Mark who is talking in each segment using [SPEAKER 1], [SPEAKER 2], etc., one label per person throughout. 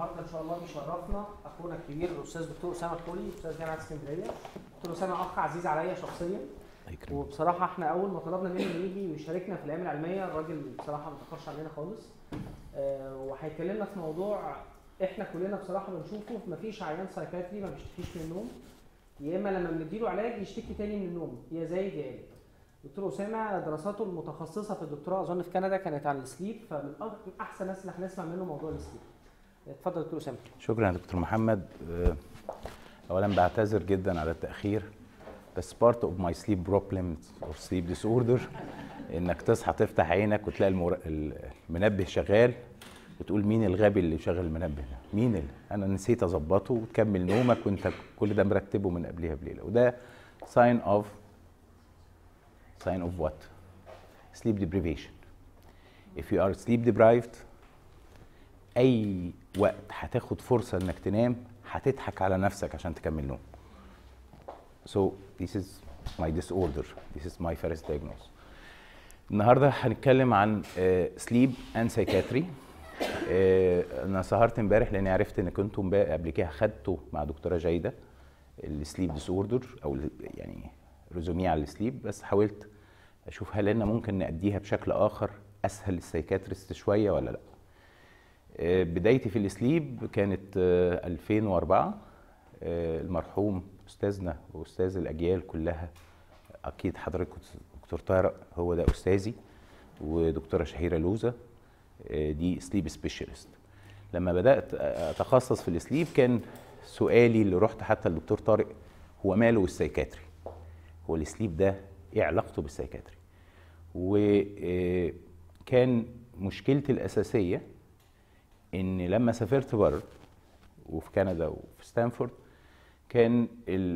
[SPEAKER 1] النهارده ان شاء الله بيشرفنا اخونا الكبير الاستاذ دكتور اسامه الخولي، استاذ جامعه اسكندريه. دكتور اسامه اخ عزيز عليا شخصيا، وبصراحه احنا اول ما طلبنا منه يجي ويشاركنا في الايام العلميه الراجل بصراحه ما تاخرش علينا خالص. وهيكلمنا في موضوع احنا كلنا بصراحه بنشوفه، مفيش عيان سايكاتري ما بيشتكيش من النوم، يا اما لما بنديله علاج يشتكي تاني من النوم، يا زايد يا قلت. دكتور اسامه دراساته المتخصصه في الدكتوراه اظن في كندا كانت عن السليب، فمن احسن الناس اللي هنسمع منه موضوع السليب. اتفضل دكتور اسامه.
[SPEAKER 2] شكرا يا دكتور محمد. اولا بعتذر جدا على التاخير، بس part of my sleep problems or sleep disorder انك تصحى تفتح عينك وتلاقي المنبه شغال وتقول مين الغبي اللي شغل المنبه ده؟ مين انا نسيت اظبطه، وتكمل نومك وانت كل ده مرتبه من قبلها بليله، وده sign of what? Sleep deprivation. If you are sleep deprived اي وقت هتاخد فرصه انك تنام هتضحك على نفسك عشان تكمل نوم. So this is my disorder. This is my first diagnosis. النهارده هنتكلم عن sleep and psychiatry. انا سهرت امبارح لاني عرفت ان كنتوا قبل كده خدتوا مع دكتوره جيده السليب ديسوردر او يعني ريزوميه على السليب، بس حاولت اشوف هل انا ممكن نأديها بشكل اخر اسهل للسايكاتريست شويه ولا لا. بدايتي في السليب كانت 2004. المرحوم استاذنا واستاذ الاجيال كلها، اكيد حضرتك دكتور طارق هو ده استاذي، ودكتوره شهيره لوزه دي سليب سبيشالست. لما بدات اتخصص في السليب كان سؤالي اللي رحت حتى للدكتور طارق، هو ماله السايكاتري؟ هو السليب ده ايه علاقته بالسايكاتري؟ وكان مشكلتي الاساسيه ان لما سافرت بره وفي كندا وفي ستانفورد كان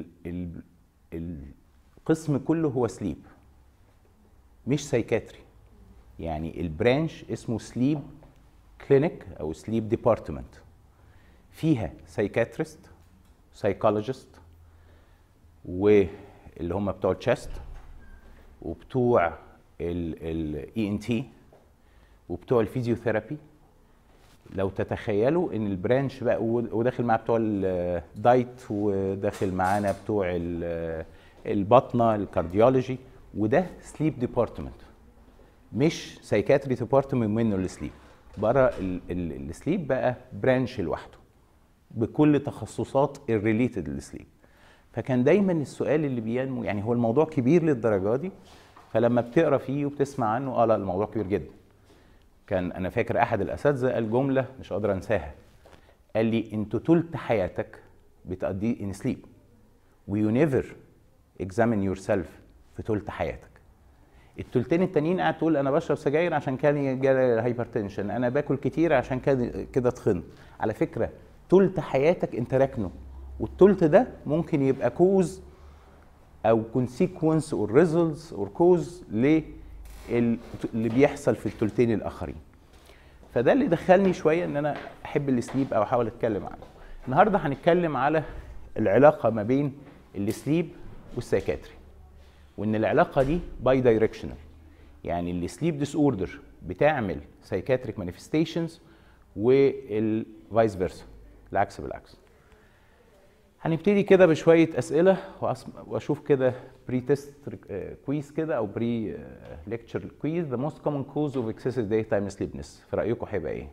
[SPEAKER 2] القسم كله هو سليب مش سايكاتري، يعني البرانش اسمه سليب كلينيك او سليب ديبارتمنت، فيها سايكاتريست سايكولوجيست واللي هم بتوع التشست وبتوع الاي ان تي وبتوع الفيزيوثيرابي. لو تتخيلوا ان البرانش بقى وداخل معاه بتوع الدايت وداخل معانا بتوع البطنه الكارديولوجي، وده سليب ديبارتمنت مش سايكاتري ديبارتمنت منه السليب. بره السليب بقى برانش لوحده بكل تخصصات الريليتد للسليب. فكان دايما السؤال اللي بينمو، يعني هو الموضوع كبير للدرجه دي؟ فلما بتقرا فيه وبتسمع عنه لا الموضوع كبير جدا. كان انا فاكر احد الاساتذه قال جمله مش قادر انساها، قال لي انتوا تلت حياتك بتقضيه ان سليب ويو نيفر اكزامين يور سيلف في تلت حياتك. التلتين التانيين قاعد تقول انا بشرب سجاير عشان كان جالي هايبرتنشن، انا باكل كتير عشان كده تخنت. على فكره تلت حياتك انت راكنه، والتلت ده ممكن يبقى كوز او كونسيكونس اور ريزلتس اور كوز اللي بيحصل في التلتين الاخرين. فده اللي دخلني شويه ان انا احب السليب او احاول اتكلم عنه. النهارده هنتكلم على العلاقه ما بين السليب والسايكاتري، وان العلاقه دي باي دايركشنال، يعني السليب ديس اوردر بتعمل سايكاتريك مانيفستيشنز والفايس فيرسا، العكس بالعكس. هنبتدي كده بشويه اسئله واشوف كده بري تيست كويز كده او بري ليكتشر كويز. The most common cause of excessive daytime sleepiness في رايكم هيبقى ايه؟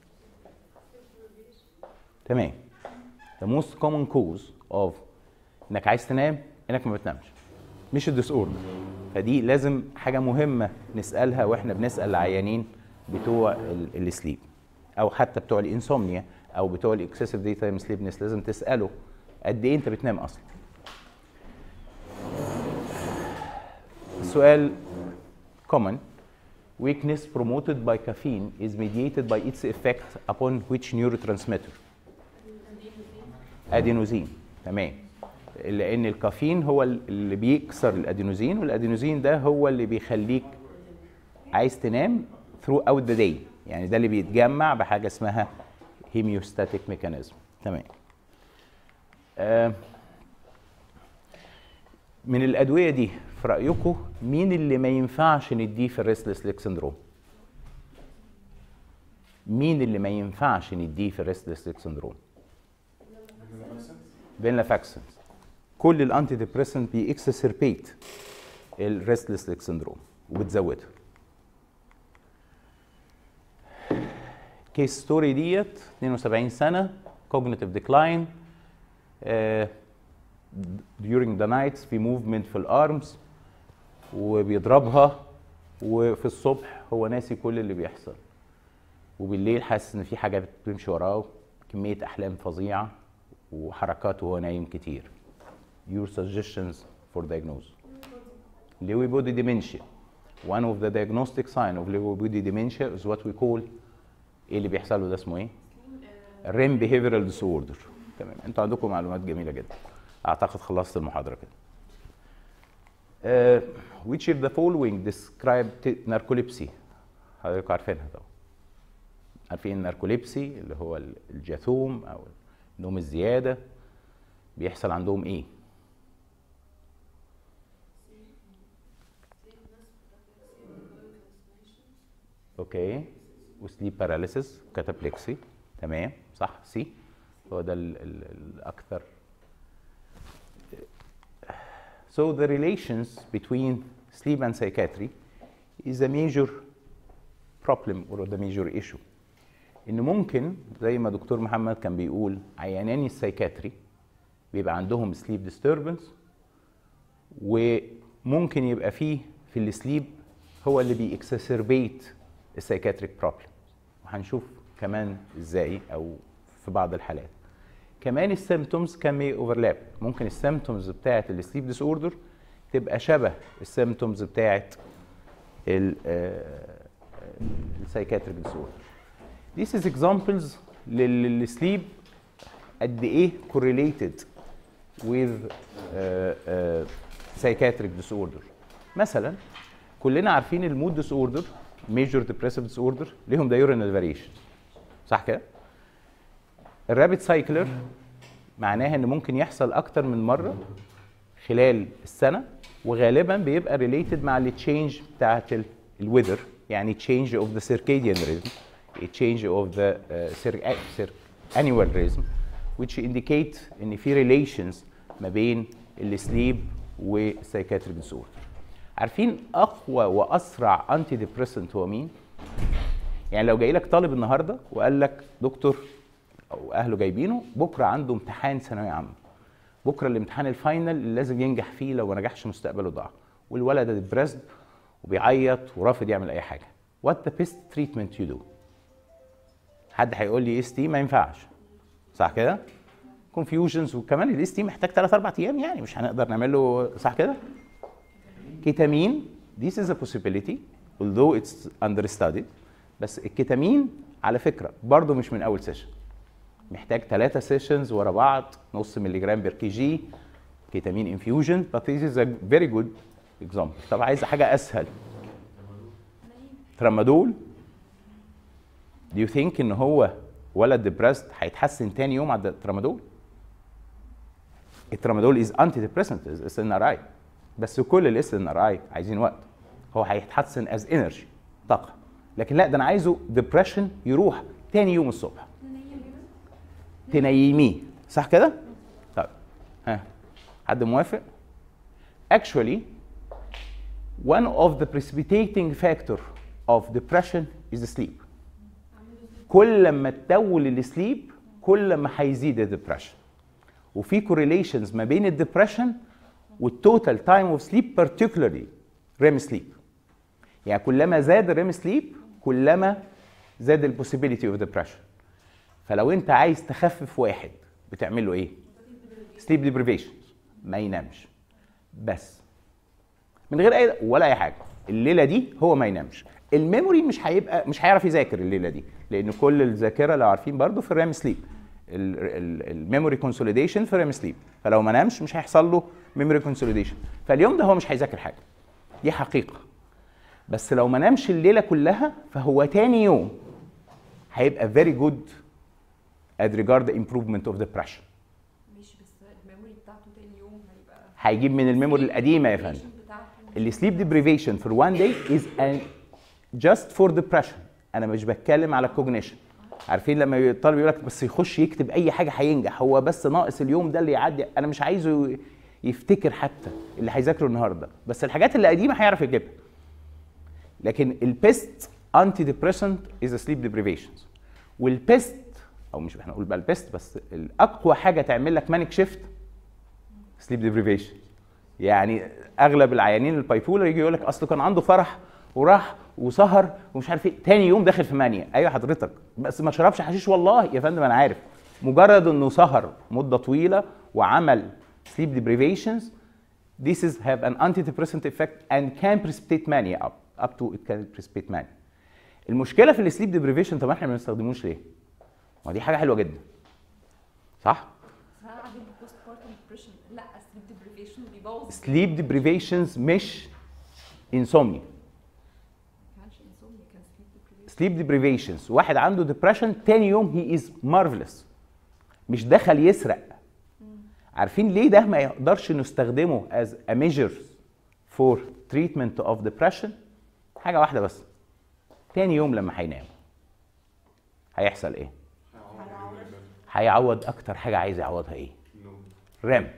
[SPEAKER 2] تمام. The most common cause of انك عايز تنام انك ما بتنامش، مش الديس اوردر. فدي لازم حاجه مهمه نسالها واحنا بنسال العيانين بتوع السليب او حتى بتوع الانسومنيا او بتوع الاكسسيف داي تايم سليبنس، لازم تساله قد ايه انت بتنام اصلا. السؤال common: weakness promoted by caffeine is mediated by its effect upon which neurotransmitter? ادينوزين. تمام. لان الكافيين هو اللي بيكسر الادينوزين، والادينوزين ده هو اللي بيخليك عايز تنام throughout the day، يعني ده اللي بيتجمع بحاجه اسمها هيميوستاتيك ميكانيزم. تمام. من الادويه دي في رايكم مين اللي ما ينفعش نديه في الريستلس ليك سندروم؟ مين اللي ما ينفعش نديه في الريستلس ليج سندروم؟ فينلافاكسين. كل الانتي ديبريسنت بيكسسربيت الريستلس ليج سندروم وبتزودها. كيس ستوري ديت 72 سنه cognitive decline during the nights في movement في الارمز وبيضربها، وفي الصبح هو ناسي كل اللي بيحصل، وبالليل حاسس ان في حاجه بتمشي وراه، كميه احلام فظيعه وحركات وهو نايم كتير. Your suggestions for diagnosis. Lewy body dementia. One of the diagnostic sign of Lewy body dementia is what we call ايه اللي بيحصل له ده اسمه ايه؟ REM behavioral disorder. تمام، انتوا عندكم معلومات جميله جدا. اعتقد خلصت المحاضره كده. Which of the following describe narcolepsy؟ حضراتكم عارفينها طبعا. عارفين الناركوليبسي اللي هو الجاثوم او النوم الزياده بيحصل عندهم ايه؟ اوكي، وسليب باراليسيس وكاتابلكسي. تمام صح، سي هو ده الاكثر. So the relations between sleep and psychiatry is a major problem or the major issue. إن ممكن زي ما دكتور محمد كان بيقول عيانين السايكاتري بيبقى عندهم sleep disturbance، وممكن يبقى فيه في السليب هو اللي بيكسسربيت السايكاتريك بروبلم، وهنشوف كمان ازاي او في بعض الحالات. كمان السيمتومز كان بي اوفرلاب، ممكن السيمتومز بتاعه السليب ديس اوردر تبقى شبه السيمتومز بتاعه السايكاتريك ديس اوردر. This is examples للسليب قد ايه correlated with psychiatric disorder. مثلا كلنا عارفين المود ديس اوردر major depressive disorder ليهم diurnal variation، صح كده؟ الرابid cycler معناها ان ممكن يحصل اكتر من مره خلال السنه، وغالبا بيبقى related مع التشينج بتاعت الويذر، يعني change of the circadian rhythm، change of the annual rhythm which indicate ان في relations ما بين السليب والسايكاتريك ديسوردر. عارفين اقوى واسرع انتي ديبريسنت هو مين؟ يعني لو جاي لك طالب النهارده وقال لك دكتور او اهله جايبينه بكره عنده امتحان ثانويه عامه، بكره الامتحان الفاينل اللي لازم ينجح فيه، لو ما نجحش مستقبله ضاع، والولد ده ديبريسد وبيعيط ورافض يعمل اي حاجه. وات ذا بيست تريتمنت يو دو؟ حد هيقول لي اس تي ما ينفعش، صح كده؟ كونفيوجنز، وكمان الاس تي محتاج 3 4 ايام، يعني مش هنقدر نعمل له، صح كده؟ كيتامين this is a possibility although it's understudied، بس الكيتامين على فكره برضه مش من اول سيشن، محتاج 3 سيشنز ورا بعض، نص مللي جرام بير كي جي كيتامين انفيوجن. but this is a very good example. طب عايز حاجه اسهل، ترامادول. do you think ان هو ولد ديبرست هيتحسن تاني يوم على الترامادول؟ الترامادول از انتي ديبريسنت، اس ان ار اي، بس كل الاس ان ار اي عايزين وقت، هو هيتحسن از انرجي طاقه، لكن لا ده انا عايزه ديبريشن يروح تاني يوم الصبح تنيميه، صح كده؟ طيب ها حد موافق؟ actually one of the precipitating factor of depression is sleep. كل ما تطول السليب كل ما هيزيد الدبريشن، وفي correlations ما بين الدبريشن والتوتال تايم اوف سليب particularly REM sleep. يعني كلما زاد الريم سليب كلما زاد البوسيبيليتي اوف ديبريشن. فلو انت عايز تخفف واحد بتعمل له ايه؟ سليب ديبريفيشن، ما ينامش بس من غير اي ولا اي حاجه، الليله دي هو ما ينامش. الميموري مش هيعرف يذاكر الليله دي، لان كل الذاكره لو عارفين برضو في الريم سليب، الميموري كونسوليديشن في الريم سليب، فلو ما نامش مش هيحصل له ميموري كونسوليديشن، فاليوم ده هو مش هيذاكر حاجه، دي حقيقه. بس لو ما نامش الليله كلها فهو تاني يوم هيبقى very good as regard the improvement of depression.
[SPEAKER 3] ماشي، بس الميموري بتاعته تاني يوم
[SPEAKER 2] هيجيب من الميموري القديمه يا فندم. السليب deprivation for one day is just for depression انا مش بتكلم على الكوجنيشن. عارفين لما الطالب يقول لك بس يخش يكتب اي حاجه هينجح، هو بس ناقص اليوم ده اللي يعدي، انا مش عايزه يفتكر حتى اللي هيذاكره النهارده، بس الحاجات اللي قديمه هيعرف يجيبها. لكن البيست انتي ديبريسنت از سليب ديبريفيشنز. والبيست او مش احنا نقول بقى البيست، بس الاقوى حاجه تعمل لك مانيك شيفت سليب ديبريفيشن. يعني اغلب العيانين البايبولر يجي يقول لك اصل كان عنده فرح وراح وسهر ومش عارف ايه، تاني يوم داخل في مانيا. ايوه حضرتك، بس ما شربش حشيش. والله يا فندم انا عارف، مجرد انه سهر مده طويله وعمل sleep deprivations, this is have an antidepressant effect and can precipitate mania up to it can precipitate mania. المشكله في السليب ديبريفيشن، طب احنا ما بنستخدموش ليه؟ ما دي حاجه حلوه جدا صح؟
[SPEAKER 3] انا عندي بوست بارتم ديبريشن، لا سليب ديبريفيشن بيبوظ.
[SPEAKER 2] سليب ديبريفيشنز مش انسومنيا.
[SPEAKER 3] ما كانش انسومنيا، كان سليب ديبريفيشن.
[SPEAKER 2] سليب ديبريفيشنز، واحد عنده ديبريشن تاني يوم هي از مارفلس، مش دخل يسرق. عارفين ليه ده ما يقدرش نستخدمه as a measure for treatment of depression؟ حاجه واحده بس، تاني يوم لما هينام هيحصل ايه؟ هيعوض اكتر حاجه عايز يعوضها ايه؟ رام.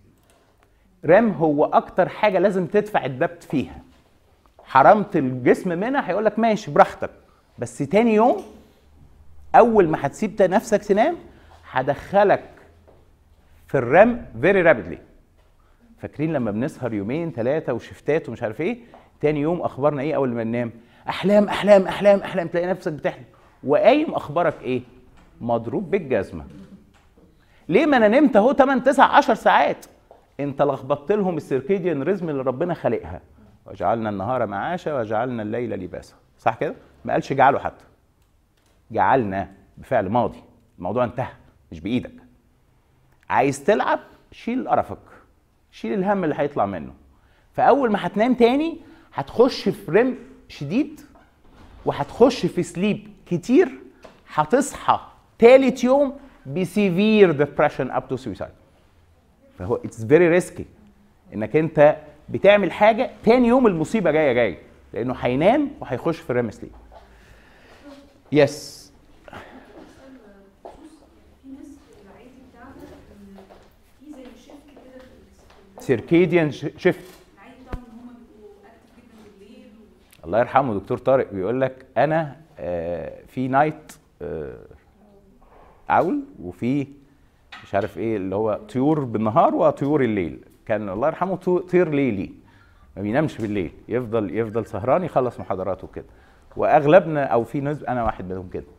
[SPEAKER 2] رام هو اكتر حاجه لازم تدفع الدبت فيها. حرمت الجسم منها هيقول لك ماشي براحتك، بس تاني يوم اول ما هتسيب نفسك تنام هدخلك في الرام فيري رابيدلي. فاكرين لما بنسهر يومين ثلاثه وشفتات ومش عارف ايه، تاني يوم اخبارنا ايه اول ما ننام؟ احلام احلام احلام احلام، تلاقي نفسك بتحلم وقايم اخبارك ايه؟ مضروب بالجزمه. ليه؟ ما انا نمت اهو 8 9 10 ساعات، انت لخبطت لهم السيركيديان ريزم اللي ربنا خالقها. وجعلنا النهار معاشا وجعلنا الليل لباسا، صح كده؟ ما قالش جعله حتى، جعلنا بفعل ماضي، الموضوع انتهى مش بايدك. عايز تلعب شيل قرفك، شيل الهم اللي هيطلع منه. فاول ما هتنام تاني هتخش في ريم شديد وهتخش في سليب كتير، هتصحى تالت يوم بسيفير ديبريشن اب تو سويسايد. فهو اتس فيري ريسكي انك انت بتعمل حاجه تاني يوم المصيبه جايه لانه هينام وهيخش في الريم سليب. يس. سيركيديان شيفت. الله يرحمه دكتور طارق بيقول لك انا في نايت اول وفي مش عارف ايه اللي هو طيور بالنهار وطيور الليل. كان الله يرحمه طير ليلي ما بينامش بالليل، يفضل سهران يخلص محاضراته كده. واغلبنا او في ناس، انا واحد منهم كده،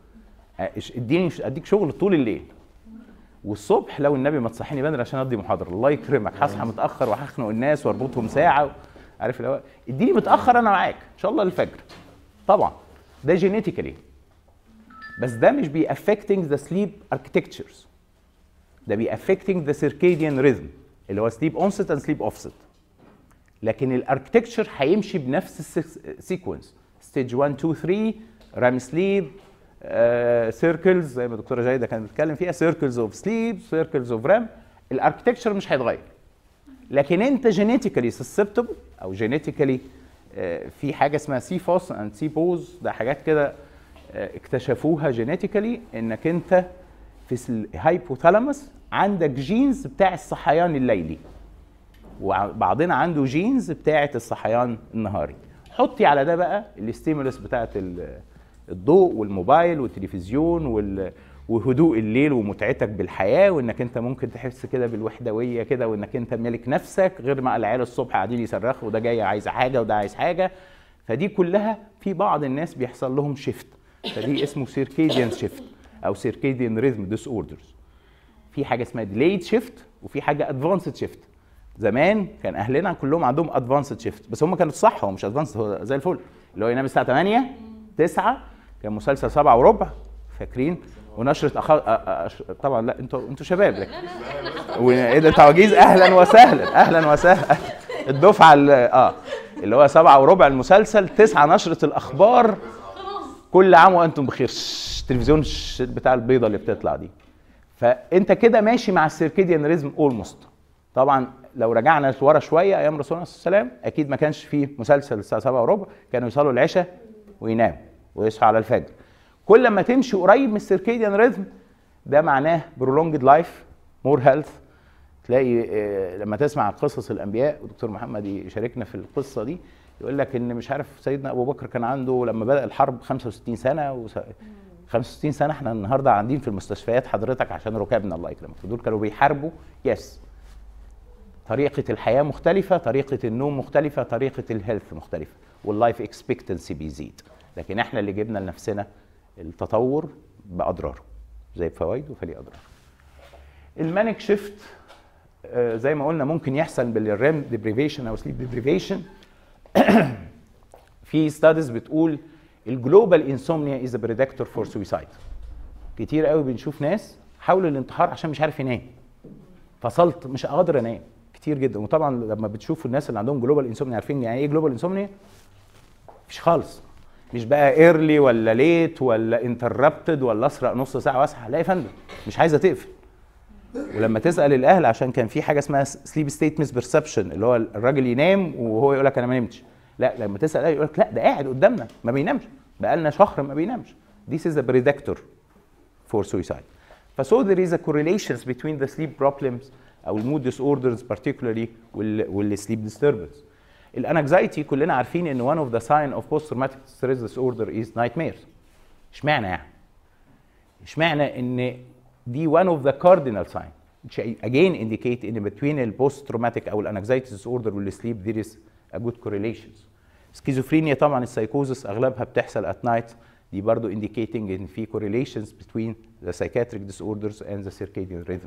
[SPEAKER 2] اديك شغل طول الليل والصبح لو النبي ما تصحيني بدري عشان ادي محاضره، الله يكرمك هصحى متاخر وهخنق الناس واربطهم ساعه عارف اللي هو اديني متاخر انا معاك ان شاء الله للفجر. طبعا ده جينيتيكالي، بس ده مش بي affecting the sleep architectures، ده بي affecting the circadian rhythm اللي هو sleep onset and sleep offset. لكن الاركتكتشر هيمشي بنفس السيكونس، ستيج 1 2 3 رام سليب، سيركلز زي ما الدكتوره جايده كانت بتتكلم فيها، سيركلز اوف سليب، سيركلز اوف رام. الاركتكتشر مش هيتغير، لكن انت جينيتيكالي سسبتبل او جينيتيكالي في حاجه اسمها سي فوس اند سي بوز، ده حاجات كده اكتشفوها جينيتيكالي، انك انت في الهايبوثالاموس عندك جينز بتاع الصحيان الليلي وبعضنا عنده جينز بتاعه الصحيان النهاري. حطي على ده بقى الاستيمولس بتاعه الضوء والموبايل والتلفزيون وهدوء الليل ومتعتك بالحياه، وانك انت ممكن تحس كده بالوحدويه كده، وانك انت مالك نفسك، غير ما العيال الصبح قاعدين يصرخوا وده جاي عايز حاجه وده عايز حاجه. فدي كلها في بعض الناس بيحصل لهم شيفت، فدي اسمه سيركيديان شيفت او سيركيديان ريزم ديس اوردرز. في حاجه اسمها ديليد شيفت وفي حاجه ادفانسد شيفت. زمان كان اهلنا كلهم عندهم ادفانسد شيفت، بس هم كانوا صح، هو مش ادفانسد، هو زي الفل، اللي هو ينام الساعه 8 9 كان مسلسل 7 وربع فاكرين، ونشره طبعا لا انتوا شباب، لكن وايه ده تعويجيز، اهلا وسهلا اهلا وسهلا. الدفعه اللي هو 7 وربع المسلسل، 9 نشره الاخبار، كل عام وانتم بخير، التلفزيون بتاع البيضه اللي بتطلع دي. فانت كده ماشي مع السيركيديان ريزم اولموست. طبعا لو رجعنا لورا شويه ايام رسولنا صلى الله عليه وسلم اكيد ما كانش فيه مسلسل الساعه 7 وربع، كانوا يصلوا العشاء وينام. ويصحى على الفجر. كل ما تمشي قريب من السيركيديان ريزم ده معناه prolonged life more health. تلاقي لما تسمع قصص الانبياء، ودكتور محمد يشاركنا في القصه دي، يقول لك ان مش عارف سيدنا ابو بكر كان عنده لما بدا الحرب 65 سنه 65 سنه. احنا النهارده قاعدين في المستشفيات حضرتك عشان ركابنا الله يكرمك، دول كانوا بيحاربوا. يس، طريقه الحياه مختلفه، طريقه النوم مختلفه، طريقه الهيلث مختلفه، واللايف اكسبكتنسي بيزيد. لكن احنا اللي جبنا لنفسنا التطور باضراره، زي بفوائده فليه اضرار. المانيك شيفت زي ما قلنا ممكن يحصل بالريم ديبريفيشن او سليب ديبريفيشن. في ستاديز بتقول الجلوبال انسومنيا از بريدكتور فور سويسايد. كتير قوي بنشوف ناس حاولوا الانتحار عشان مش عارف ينام، فصلت مش قادر انام، كتير جدا. وطبعا لما بتشوفوا الناس اللي عندهم جلوبال انسومنيا عارفين يعني ايه جلوبال انسومنيا؟ مش خالص، مش بقى ايرلي ولا ليت ولا انتربتد ولا اسرق نص ساعه واصحى، لا يا فندم مش عايزه تقفل. ولما تسال الاهل، عشان كان في حاجه اسمها سليب ستيت مس بيرسبشن، اللي هو الراجل ينام وهو يقول لك انا ما نمتش. لا، لما تسال الاهل يقول لك لا ده قاعد قدامنا ما بينامش، بقالنا شهر ما بينامش. This is a predictor for suicide. So there is a correlations between the sleep problems او المود disorders particularly والsleep disturbance. الانكزايتي كلنا عارفين ان one of the sign of post traumatic stress disorder is nightmares. اشمعنى يعني؟ اشمعنى ان دي one of the cardinal sign which again indicate in between the post traumatic او الانكزايتي disorder والsleep there is a good correlations. سكيزوفرينيا طبعا السايكوزس اغلبها بتحصل at night، دي برضو indicating ان في correlations between the psychiatric disorders and the circadian rhythm.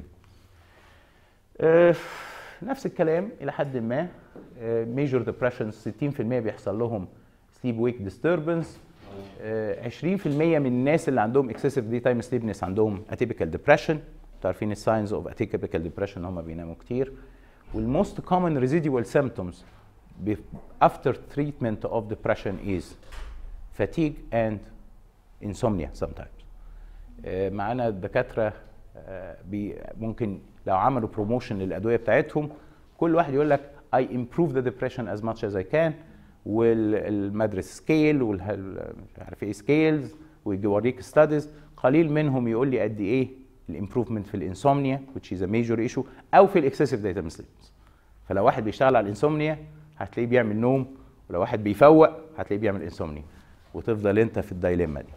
[SPEAKER 2] نفس الكلام الى حد ما. major depressions 60% بيحصل لهم sleep wake disturbance. 20% من الناس اللي عندهم excessive daytime sleepiness عندهم atypical depression. انتوا عارفين الساينز اوف atypical depression هم بيناموا كتير. والموست common residual symptoms after treatment of depression is fatigue and insomnia sometimes. معانا الدكاتره ممكن لو عملوا بروموشن للادويه بتاعتهم كل واحد يقول لك I improve the depression as much as I can، والمدرس سكيل مش عارف ايه سكيلز، ويوريك ستاديز. قليل منهم يقول لي قد ايه الامبروفمنت في الانسومنيا which is a major issue او في الاكسسيف دايتايم سليبنس. فلو واحد بيشتغل على الانسومنيا هتلاقيه بيعمل نوم، ولو واحد بيفوق هتلاقيه بيعمل انسومنيا، وتفضل انت في الدايليما دي.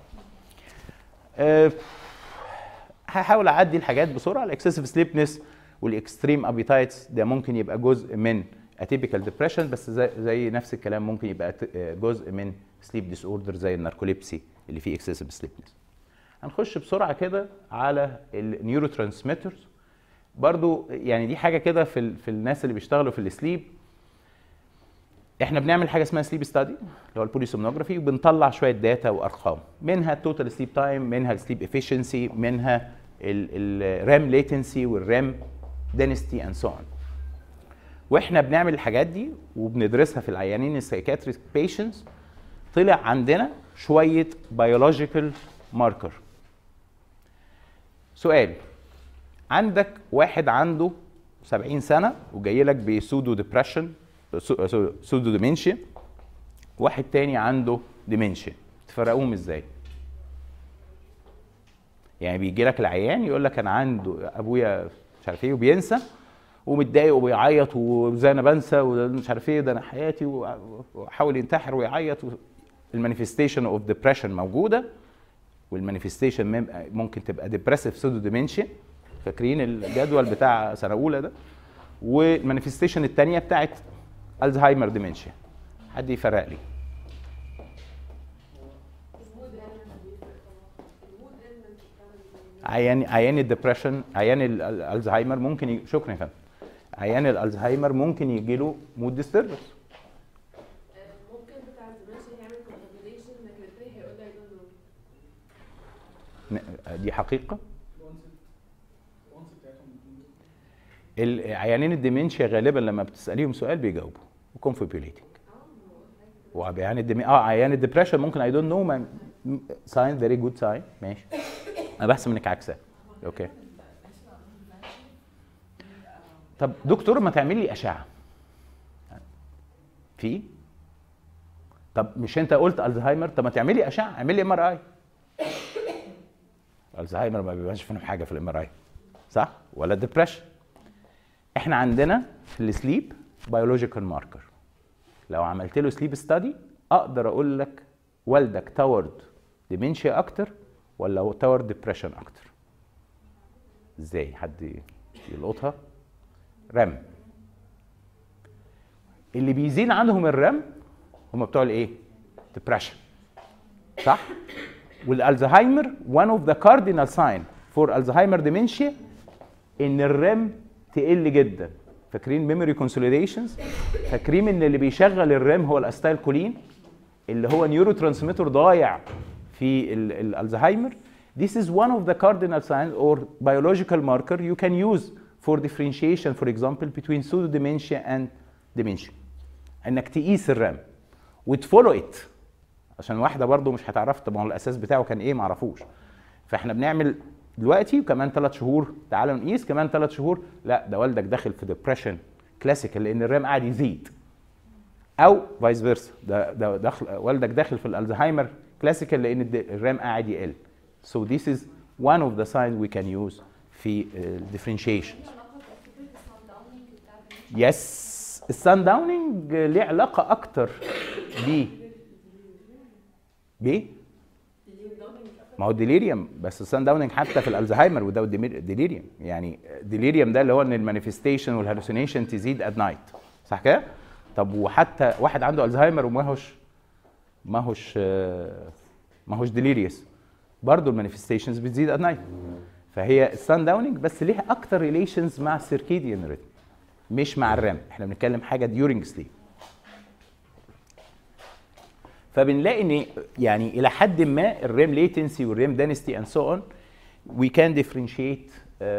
[SPEAKER 2] هحاول اعدي الحاجات بسرعه. الاكسسيف سليبنس والاكستريم ابيتايتس ده ممكن يبقى جزء من اتيبيكال ديبريشن، بس زي نفس الكلام ممكن يبقى جزء من سليب ديس اوردر زي الناركوليبسي اللي فيه اكسسيف سليبنس. هنخش بسرعه كده على النيورو ترانسميترز. برضو يعني دي حاجه كده في الناس اللي بيشتغلوا في السليب. احنا بنعمل حاجه اسمها سليب ستادي اللي هو البوليسومنوجرافي، وبنطلع شويه داتا وارقام، منها التوتال سليب تايم، منها السليب افيشنسي، منها الرام ليتنسي والرام دينستي اند سو اون. واحنا بنعمل الحاجات دي وبندرسها في العيانين السايكاتريك بيشنتس، طلع عندنا شويه بيولوجيكال ماركر. سؤال: عندك واحد عنده 70 سنه وجاي لك بسودو ديبريشن، سودو ديمنشيا، واحد تاني عنده ديمنشيا، تفرقوهم ازاي؟ يعني بيجي لك العيان يقول لك انا عنده ابويا مش عارف ايه وبينسى ومتضايق وبيعيط وزي انا بنسى ومش عارف ايه ده انا حياتي، وحاول ينتحر ويعيط. المانيفستيشن اوف ديبريشن موجوده، والمانيفستيشن ممكن تبقى ديبريسيف سودو ديمنشيا، فاكرين الجدول بتاع سنه اولى ده؟ والمانيفستيشن الثانيه بتاعت الزهايمر ديمنشيا. حد يفرق لي؟ عيان الدبريشن، عيان الالزهايمر ممكن شكرا يا فندم، عيان الالزهايمر ممكن يجي له مود ديستربنس.
[SPEAKER 4] ممكن بتاع الديمنشيا يعمل كونتامينيشن لكن التاني هيقول لي I don't know.
[SPEAKER 2] دي حقيقه. عيانين الديمنشيا غالبا لما بتساليهم سؤال بيجاوبوا وكونفبيوليتنج. عيان الدبريشن ممكن اي دونت نو، ساين فيري جود ساين، ماشي. انا بحسب انك عكسها. اوكي. طب دكتور ما تعمل لي اشعه. طب مش انت قلت الزهايمر؟ طب ما تعملي اشعه، اعملي ام ار اي. الزهايمر ما بيبقاش فيهم حاجه في الام ار اي، صح؟ ولا الدبريشن. احنا عندنا في السليب بيولوجيكال ماركر، لو عملت له سليب ستادي اقدر اقول لك والدك تاورد ديمنشيا اكتر ولا تاورد ديبريشن اكتر. ازاي؟ حد يلقطها؟ رم. اللي بيزيد عندهم الرم هم بتوع الايه؟ ديبريشن، صح؟ والالزهايمر one of the cardinal sign for Alzheimer dementia ان الرم تقل جدا. فاكرين ميموري كونسوليديشنز؟ فاكرين ان اللي بيشغل الرم هو الاستايل كولين اللي هو نيورو ترانسميتر ضايع في الالزهايمر. This is one of the cardinal signs or biological marker you can use for differentiation, for example, between pseudodementia and dementia. انك تقيس الرم وتفولو ات، عشان واحده برضو مش هتعرف طب هو الاساس بتاعه كان ايه، معرفوش. فاحنا بنعمل دلوقتي وكمان 3 شهور تعالوا نقيس، كمان 3 شهور لا ده والدك داخل في ديبريشن كلاسيكال لان الرام قاعد يزيد، او فايس فيرسا ده داخل والدك داخل في الالزهايمر كلاسيكال لان الرام قاعد يقل. So this is one of the signs we can use في differentiation. يس السان داونينج ليه علاقه اكتر ب ما هو الديليريوم، بس السان داونينج حتى في الالزهايمر وده ديليريوم، يعني الديليريوم ده اللي هو ان المانيفستيشن والهالوسينيشن تزيد ات نايت، صح كده؟ طب وحتى واحد عنده الزهايمر وما هوش ديليريوس برضه المانيفستيشنز بتزيد ات نايت. فهي السان داونينج بس ليها اكتر ريليشنز مع السيركيديان ريتم مش مع الرام، احنا بنتكلم حاجه ديورنج سليب. فبنلاقي ان يعني الى حد ما الريم ليتنسي والريم دانستي اند سو اون we can differentiate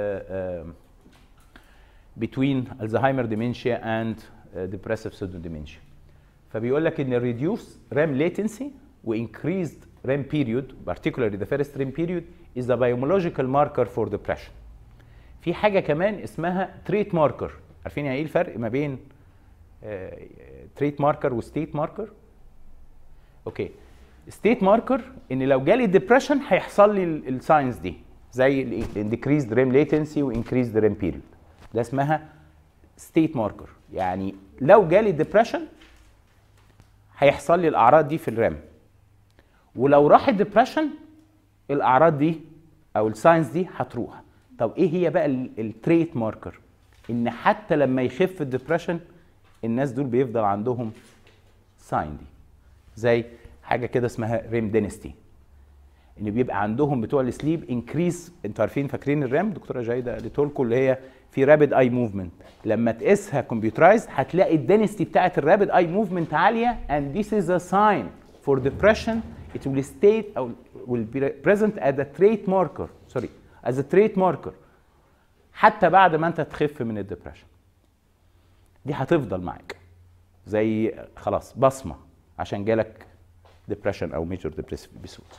[SPEAKER 2] between Alzheimer dementia and depressive pseudodementia. فبيقول لك ان الريديوس ريم ليتنسي وانكريزد REM period, particularly the first REM period, is the biological marker for depression. في حاجة كمان اسمها trait marker. عارفين يعني ايه الفرق ما بين trait marker و state marker؟ اوكي. state marker ان لو جالي depression هيحصل لي الساينز دي زي ال decreased REM latency و increased REM period. ده اسمها state marker. يعني لو جالي depression هيحصل لي الأعراض دي في الريم. ولو راح الدبريشن الاعراض دي او الساينز دي هتروح. طب ايه هي بقى التريت ماركر؟ ان حتى لما يخف الدبريشن الناس دول بيفضل عندهم ساين دي زي حاجه كده اسمها ريم دينستي، ان بيبقى عندهم بتوع السليب انكريز. انتوا عارفين فاكرين الرام دكتوره جايده قالت لكم اللي هي في رابيد اي موفمنت، لما تقيسها كمبيوترايز هتلاقي الدينستي بتاعت الرابيد اي موفمنت عاليه and this is a sign for depression. It will state or will be present as a trait marker. Sorry, as a trait marker. حتى بعد ما انت تخف من الدبريشن. دي هتفضل معاك. زي خلاص بصمه عشان جالك depression او major depressive episode.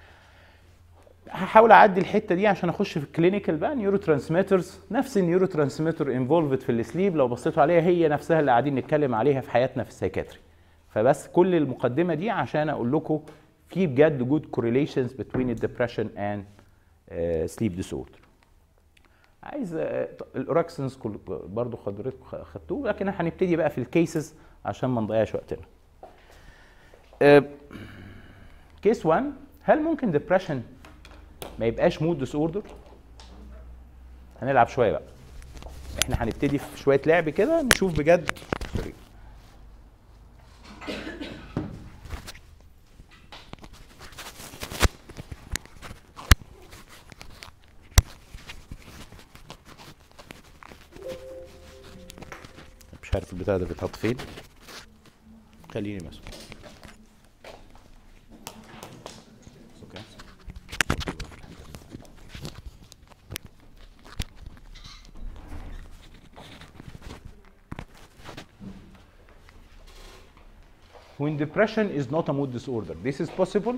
[SPEAKER 2] هحاول اعدي الحته دي عشان اخش في الكلينيكال بقى. نيورو ترانسميترز، نفس النيورو ترانسميتر انفولفد في السليب لو بصيتوا عليها هي نفسها اللي قاعدين نتكلم عليها في حياتنا في السايكاتري. فبس كل المقدمه دي عشان اقول لكم في بجد جود correlations between depression and sleep disorder. عايز الاوراكسنز برضو حضرتك خدتوه، لكن هنبتدي بقى في الكيسز عشان ما نضيعش وقتنا. كيس 1، هل ممكن depression ما يبقاش مود ديس اوردر؟ هنلعب شويه بقى. احنا هنبتدي في شويه لعب كده نشوف بجد. مش عارف البتاع ده بيتحط فين، خليني مسؤول. اوكي. When depression is not a mood disorder, this is possible.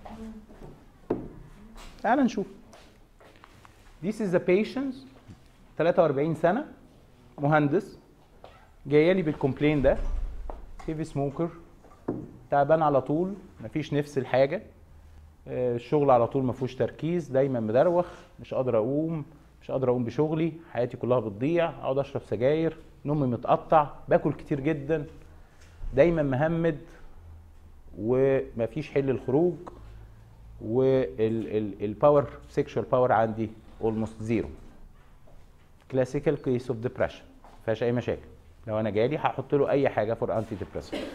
[SPEAKER 2] تعال نشوف. This is a patient 43 سنة مهندس جايه لي بالكومبلين ده، هيفي سموكر تعبان على طول، مفيش نفس الحاجه، الشغل على طول ما فيهوش تركيز، دايما مدروخ، مش قادر اقوم، مش قادر اقوم بشغلي، حياتي كلها بتضيع، اقعد اشرب سجاير، نومي متقطع، باكل كتير جدا، دايما مهمد، ومفيش حل الخروج، والباور سيكشوال باور عندي اولموست زيرو. كلاسيكال كيس اوف ديبرشن، ما فيهاش اي مشاكل. لو انا جالي هحط له اي حاجه فور انتي ديبريسنت.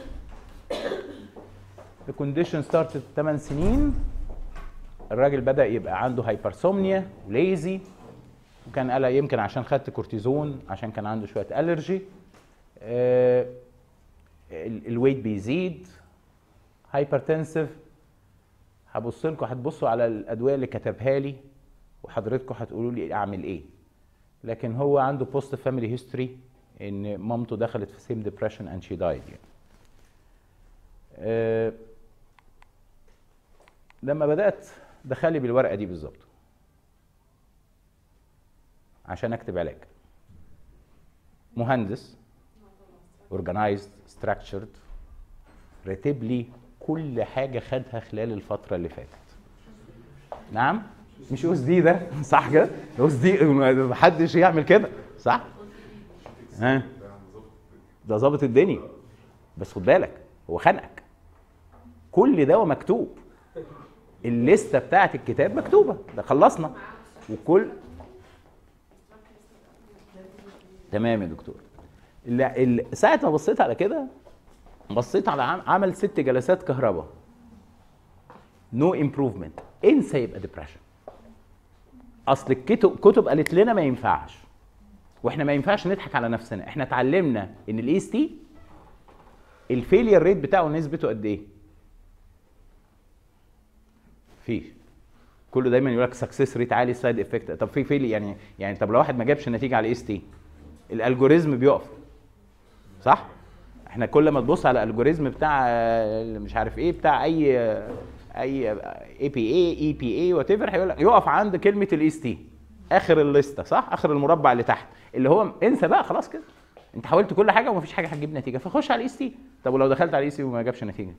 [SPEAKER 2] الكونديشن ستارتد 8 سنين، الراجل بدا يبقى عنده هايبرسومنيا وليزي، وكان قلق يمكن عشان خدت كورتيزون، عشان كان عنده شويه الرجي. الويت بيزيد، هايبرتنسيف. هبص لكم، هتبصوا على الادويه اللي كتبها لي وحضرتكم هتقولوا لي اعمل ايه. لكن هو عنده بوست فاميلي هيستوري ان مامته دخلت في سيم ديبريشن اند شي دايد يعني. لما بدات دخلي بالورقه دي بالظبط عشان اكتب علاج. مهندس، اورجنايزد، ستراكشرد، رتب لي كل حاجه خدها خلال الفتره اللي فاتت. نعم؟ مش اوس دي ده صح كده؟ اوس دي محدش يعمل كده صح؟ ها؟ ده ظابط الدنيا، بس خد بالك هو خانقك. كل ده مكتوب، الليسته بتاعت الكتاب مكتوبه، ده خلصنا. وكل تمام يا دكتور. ساعه ما بصيت على كده، بصيت على عمل 6 جلسات كهرباء، نو امبروفمنت، انسى يبقى ديبريشن. اصل الكتب قالت لنا ما ينفعش، واحنا ما ينفعش نضحك على نفسنا. احنا اتعلمنا ان الاي اس تي الفيلير ريت بتاعه نسبته قد ايه؟ فيش. كله دايما يقول لك سكسس ريت عالي، سايد افكت. طب في فيلي يعني طب لو واحد ما جابش نتيجه على الاي اس تي، الالجوريزم بيقف صح؟ احنا كل ما تبص على الالجوريزم بتاع مش عارف ايه، بتاع اي بي اي وات ايفر، هيقول لك يقف عند كلمه الاي اس تي، اخر الليسته صح؟ اخر المربع اللي تحت، اللي هو انسى بقى خلاص كده، انت حاولت كل حاجه ومفيش حاجه هتجيب نتيجه، فخش على الاي اس تي. طب ولو دخلت على الاي اس تي وما جابش نتيجه،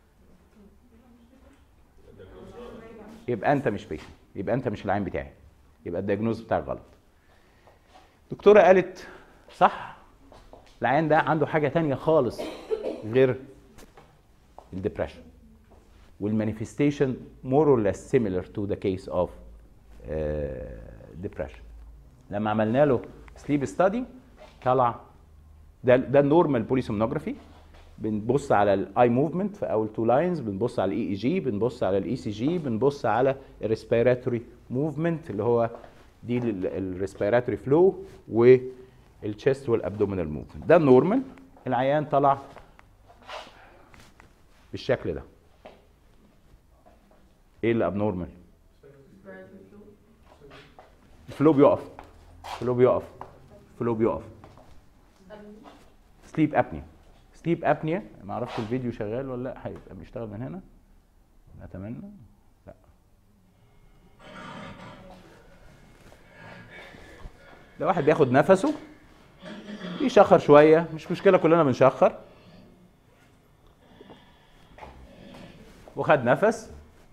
[SPEAKER 2] يبقى انت مش بيشنت، يبقى انت مش العين بتاعي، يبقى الدياجنوز بتاعك غلط. دكتوره قالت صح، العيان ده عنده حاجه تانية خالص غير الدبريشن، والمانيفستيشن more or less similar to the case of depression. لما عملنا له سليب ستادي طلع ده النورمال بوليسومنوجرافي، بنبص على الاي موفمنت في اول 2 لاينز، بنبص على الاي اي جي، بنبص على الاي سي جي، بنبص على الريسبيراتوري موفمنت اللي هو دي الريسبيراتوري فلو، والتشست والابدومينال موفمنت. ده النورمال. العيان طلع بالشكل ده. ايه اللي ابنورمال؟ الفلو بيقف، فلو بيقف، فلو بيقف. سليب ابنيا، سليب ابنيا. ما اعرفش الفيديو شغال ولا لا، هيبقى بيشتغل من هنا نتمنى. لا ده واحد بياخد نفسه بيشخر شويه، مش مشكله كلنا بنشخر، وخد نفس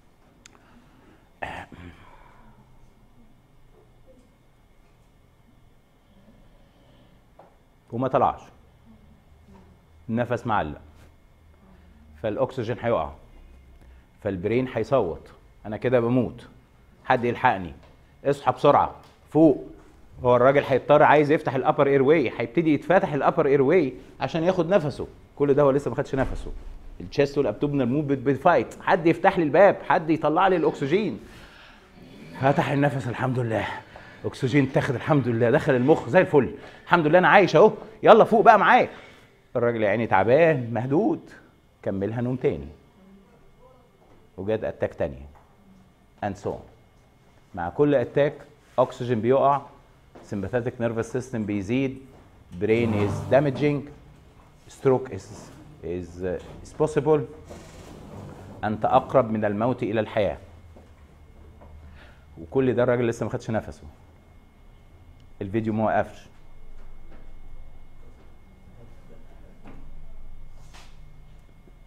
[SPEAKER 2] وما طلعش، النفس معلق، فالاكسجين هيقع، فالبرين هيصوت انا كده بموت، حد يلحقني، اصحى بسرعه فوق. هو الراجل هيضطر عايز يفتح الابر اير واي، هيبتدي يتفتح الابر اير واي عشان ياخد نفسه، كل ده هو لسه ما خدش نفسه. التشست والابتومينال موفمنت بتفايت، حد يفتح لي الباب، حد يطلع لي الاكسجين. فتح النفس الحمد لله، اكسجين تاخد الحمد لله، دخل المخ زي الفل، الحمد لله انا عايش اهو، يلا فوق بقى معايا. الراجل يا عيني تعبان مهدود، كملها نوم تاني، وجات اتاك تانية اند سو. مع كل اتاك اكسجين بيقع، sympathetic nervous system بيزيد، brain is damaging, stroke is possible. انت اقرب من الموت الى الحياه، وكل ده الراجل لسه ما خدش نفسه، الفيديو ما وقفش.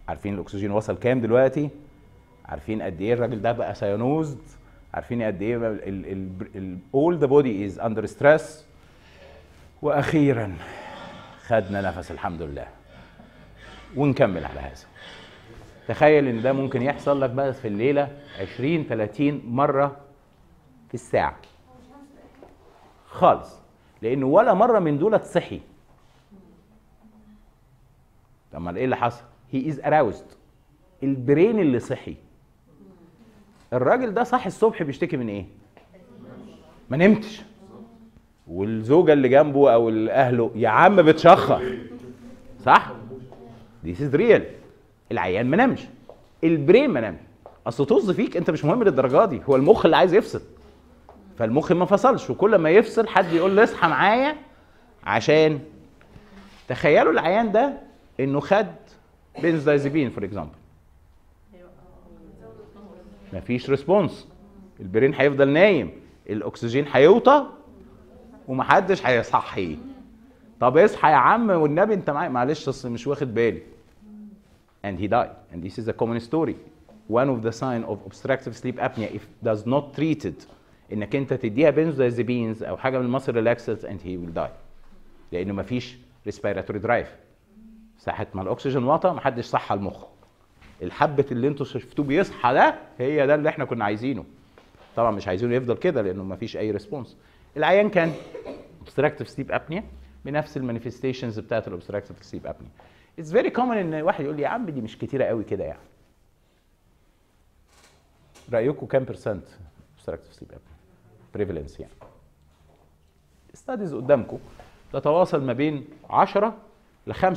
[SPEAKER 2] عارفين الاكسجين وصل كام دلوقتي، عارفين قد ايه الراجل ده بقى سيانوزد، عارفين قد ايه all the body is under stress. واخيرا خدنا نفس الحمد لله، ونكمل على هذا. تخيل ان ده ممكن يحصل لك بقى في الليله 20 30 مره في الساعه خالص، لانه ولا مره من دول صحي. طب ايه اللي حصل؟ هي از اراوزد، البرين اللي صحي. الراجل ده صاحي الصبح بيشتكي من ايه؟ ما نمتش. والزوجه اللي جنبه او اهله يا عم بتشخر، صح؟ This is real. العيان ما نامش، البرين ما نامش. اصل طز فيك انت مش مهم للدرجه دي، هو المخ اللي عايز يفصل، فالمخ ما فصلش، وكل ما يفصل حد يقول له اصحى معايا. عشان تخيلوا العيان ده انه خد بنزودازيبين فور اكزامبل، مفيش ريسبونس، البرين هيفضل نايم، الاكسجين هيوطى ومحدش هيصحيه. طب اصحى يا عم والنبي انت معايا، معلش اصل مش واخد بالي. And he died. And this is a common story. One of the signs of obstructive sleep apnea if does not treated انك انت تديها بنزودازيبينز او حاجه من المصل ريلاكسرز and he will die. لانه مفيش respiratory drive. ساعة ما الاكسجين وطى محدش صحى المخ. الحبة اللي انتوا شفتوه بيصحى ده هي ده اللي احنا كنا عايزينه. طبعا مش عايزينه يفضل كده لانه مفيش اي ريسبونس. العيان كان obstructive sleep apnea بنفس المانيفستيشنز بتاعت الاوبستراكتيف سليب ابنيا. اتس فيري كومن ان واحد يقول لي يا عم دي مش كتيره قوي كده يعني. رايكم كام برسنت اوبستراكتيف سليب ابنيا؟ بريفالنس يعني. ستاديز قدامكم تتواصل ما بين 10 ل 25%.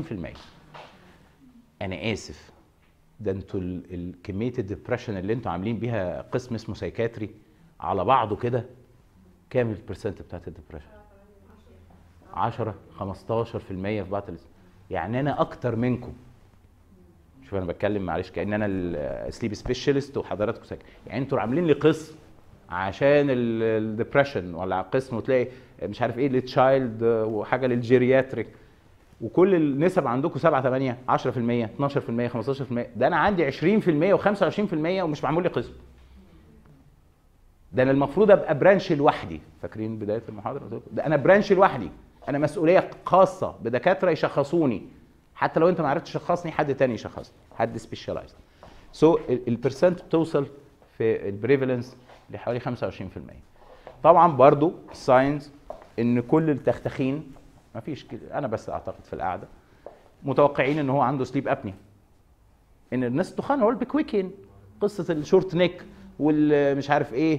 [SPEAKER 2] انا اسف، ده انتوا الكميه الدبريشن اللي انتوا عاملين بيها قسم اسمه سايكاتري على بعضه كده كام البرسنت بتاعت الدبريشن؟ 10 15% في بعض يعني انا اكتر منكم. شوف انا بتكلم معلش كأن انا السليب سبيشالست وحضراتكم ساكت، يعني انتوا عاملين لي قسم عشان الدبريشن ولا قسم وتلاقي مش عارف ايه للتشايلد وحاجه للجيرياتريك وكل النسب عندكم 7 8 10% 12% 15%. ده انا عندي 20% و25% ومش معمول لي قسم. ده انا المفروض ابقى برانش لوحدي. فاكرين بدايه المحاضره؟ ده انا برانش لوحدي، انا مسؤوليه خاصه بدكاتره يشخصوني، حتى لو انت ما عرفتش تشخصني حد تاني يشخصني، حد سبيشالايزد. سو البرسنت بتوصل في البريفالنس لحوالي 25%. طبعا برضو الساينز ان كل التختخين ما فيش كده، انا بس اعتقد في القعده متوقعين ان هو عنده سليب ابني، ان الناس التخان هو البيكويكين، قصه الشورت نيك والمش عارف ايه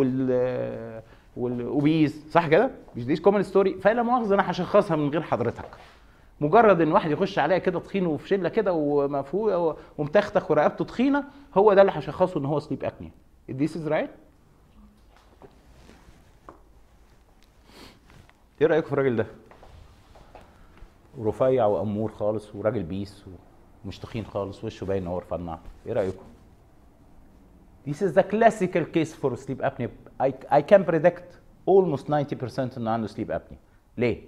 [SPEAKER 2] والاوبيز، صح كده؟ مش دي كومن ستوري؟ فلا مؤاخذه انا هشخصها من غير حضرتك. مجرد ان واحد يخش عليا كده تخين وفي شله كده ومفهوق ومتختخ ورقبته تخينه، هو ده اللي هشخصه ان هو سليب ابنيا. This is right؟ ايه رايكم في الراجل ده؟ رفيع وامور خالص وراجل بيس ومش تخين خالص، وشه باين ان هو رفنع. ايه رايكم؟ This is the classical case for sleep apnea. I can predict almost 90% انه عنده sleep apnea. ليه؟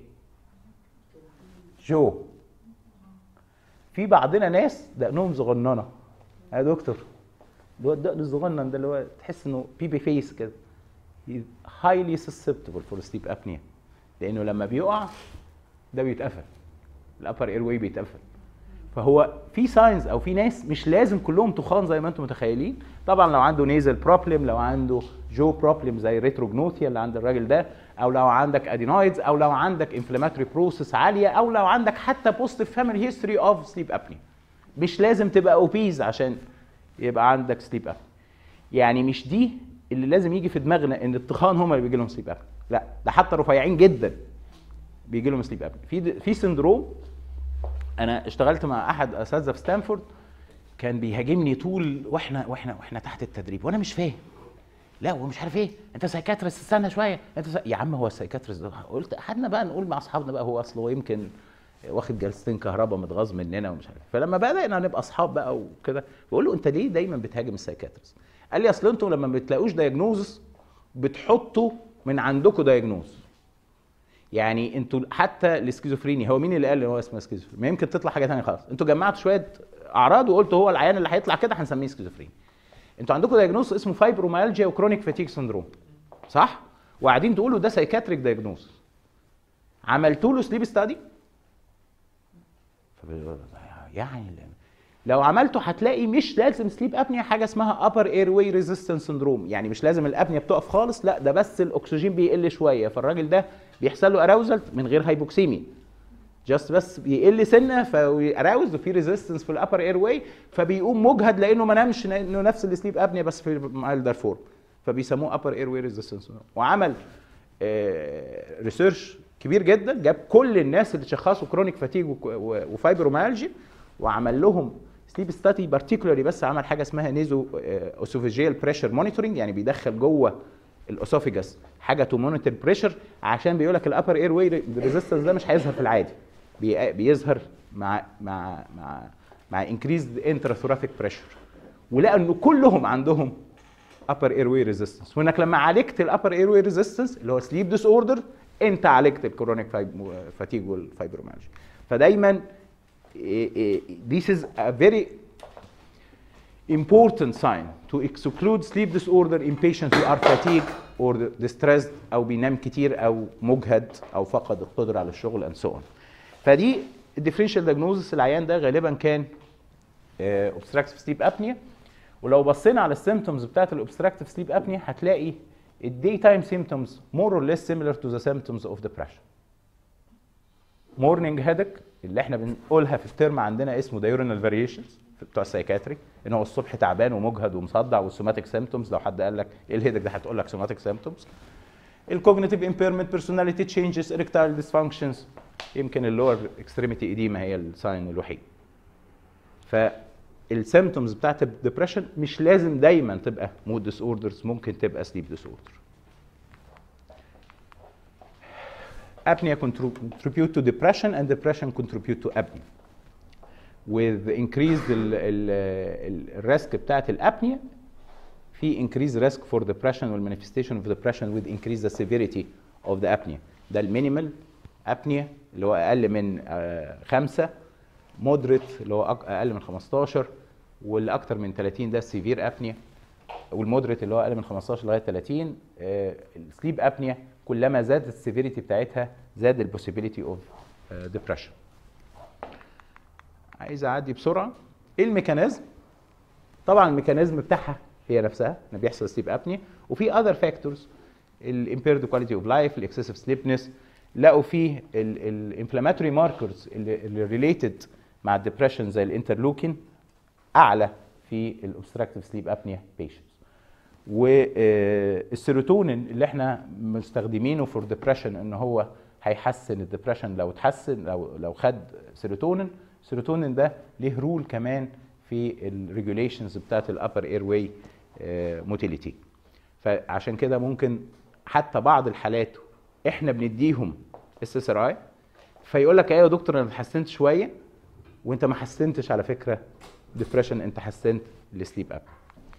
[SPEAKER 2] في بعضنا ناس دقنهم صغننه. يا دكتور اللي هو الدقن الصغنن ده اللي هو تحس انه بيبي فيس كده. He's highly susceptible for sleep apnea. لانه لما بيقع ده بيتقفل. الابر اير واي بيتقفل. فهو في ساينز او في ناس مش لازم كلهم تخان زي ما انتم متخيلين. طبعا لو عنده نيزل بروبلم، لو عنده جو بروبلم زي ريتروجنوثيا اللي عند الراجل ده، او لو عندك ادينويدز، او لو عندك انفلاماتوري بروسيس عاليه، او لو عندك حتى بوزيتيف فاميلي هيستوري اوف سليب ابني. مش لازم تبقى اوبيز عشان يبقى عندك سليب ابني. يعني مش دي اللي لازم يجي في دماغنا ان التخان هم اللي بيجي لهم سليب ابني. لا، ده حتى رفيعين جدا بيجي لهم سليب ابني. في سندروم، انا اشتغلت مع احد اساتذه في ستانفورد كان بيهاجمني طول واحنا تحت التدريب وانا مش فاهم. لا هو مش عارف ايه، انت سايكاتريست استنى شويه، يا عم هو السايكاتريست ده. قلت قعدنا بقى نقول مع اصحابنا بقى هو اصله يمكن واخد جلستين كهرباء متغاظ مننا ومش عارف. فلما بدانا نبقى اصحاب بقى وكده بقول له انت ليه دايما بتهاجم السايكاتريست؟ قال لي اصل انتوا لما ما بتلاقوش دايجنوزس بتحطوا من عندكم دايجنوز. يعني انتوا حتى السكيزوفرينيا، هو مين اللي قال ان هو اسمه سكيزوفرينيا؟ ما يمكن تطلع حاجه ثانيه خالص. انتوا جمعتوا شويه اعراض وقلتوا هو العيان اللي هيطلع كده هنسميه سكيزوفرينيا. انتوا عندكم دايجنوز اسمه فايبروميالجيا وكرونيك فاتيج سندروم، صح؟ وقاعدين تقولوا ده سايكاتريك دايجنوز. عملتوا له سليب ستادي؟ يعني لو عملته هتلاقي مش لازم سليب ابنيا، حاجه اسمها upper airway resistance syndrome، يعني مش لازم الابنيا بتقف خالص، لا ده بس الاكسجين بيقل شويه، فالراجل ده بيحصل له اراوزل من غير هايبوكسيمي، جاست بس بيقل سنه فاراوز وفي ريزيستنس في الابر اير واي، فبيقوم مجهد لانه ما نامش، انه نفس السليب ابنيا بس في مايلدر فورم، فبيسموه ابر اير واي ريزيستنس. وعمل ريسيرش كبير جدا، جاب كل الناس اللي شخصوا كرونيك فاتيج وفايبروميالجيا وعمل لهم سليب ستاتي بارتيكولاري، بس عمل حاجه اسمها نيزو اوسوفيجيال بريشر مونيتورنج، يعني بيدخل جوه الاسوفيجاس حاجه تو مونيتور بريشر، عشان بيقول لك الابر اير واي ريزيستنس ده مش هيظهر في العادي، بيظهر مع انكريزد انتراثورافيك بريشر، ولقى انه كلهم عندهم upper airway resistance، وانك لما عالجت الابر اير واي ريزيستنس اللي هو سليب ديس اوردر انت عالجت الكرونيك فاتيج والفايبروميالجيا. فدايما this is a very important sign to exclude sleep disorder in patients who are fatigued or distressed او بينام كتير او مجهد او فقد القدره على الشغل and so on. فدي الديفرنشال دايجنوزس. العيان ده غالبا كان obstructive sleep apnea، ولو بصينا على السيمتومز بتاعت الاوبستراكتيف سليب ابنيا هتلاقي الدي تايم سيمتومز more or less similar to the symptoms of depression. مورنينج هيدك اللي احنا بنقولها في الترم عندنا اسمه diurnal variations بتوع السايكاتري، ان هو الصبح تعبان ومجهد ومصدع، والسوماتيك سيمتومز لو حد قال لك ايه الهيدك ده هتقول لك سوماتيك سيمتومز. الكوجنيتيف امبيرمنت، بيرسوناليتي تشينجز، اريكتايل ديسفانكشنز، يمكن اللور اكستريميتي ايديما هي الساين الوحيد. فالسيمتومز بتاعت الدبريشن مش لازم دايما تبقى مود ديس اوردرز، ممكن تبقى سليب ديس اوردر. apnea contribute to depression and depression contribute to apnea. With increased الريسك بتاعت الابنيا في increased risk for depression والmanifestation of depression with increase the severity of the apnea. ده المينيمال apnea اللي هو اقل من 5، moderate اللي هو اقل من 15، واللي اكتر من 30 ده severe apnea، والمودريت اللي هو اقل من 15 لغايه 30. السليب ابنيا كلما زادت السيفيريتي بتاعتها زاد البوسيبيليتي اوف ديبريشن. عايز اعدي بسرعه ايه الميكانيزم. طبعا الميكانيزم بتاعها هي نفسها ان بيحصل سليب ابنيا، وفي اذر فاكتورز، الامبيرد كواليتي اوف لايف، الاكسسيف سليبنس. لقوا فيه الانفلاماتوري ماركرز اللي ريليتد مع الدبريشن زي الانترلوكين اعلى في الاوبستراكتيف سليب ابنيا بيشنتس. والسيروتونين اللي احنا مستخدمينه فور ديبريشن ان هو هيحسن الدبريشن لو اتحسن، لو خد سيروتونين. السيروتونين ده ليه رول كمان في الريجوليشنز بتاعت الابر اير واي موتيليتي. فعشان كده ممكن حتى بعض الحالات احنا بنديهم SSRI فيقول لك ايه يا دكتور انا حسنت شويه، وانت ما حسنتش على فكره ديبريشن، انت حسنت السليب اب.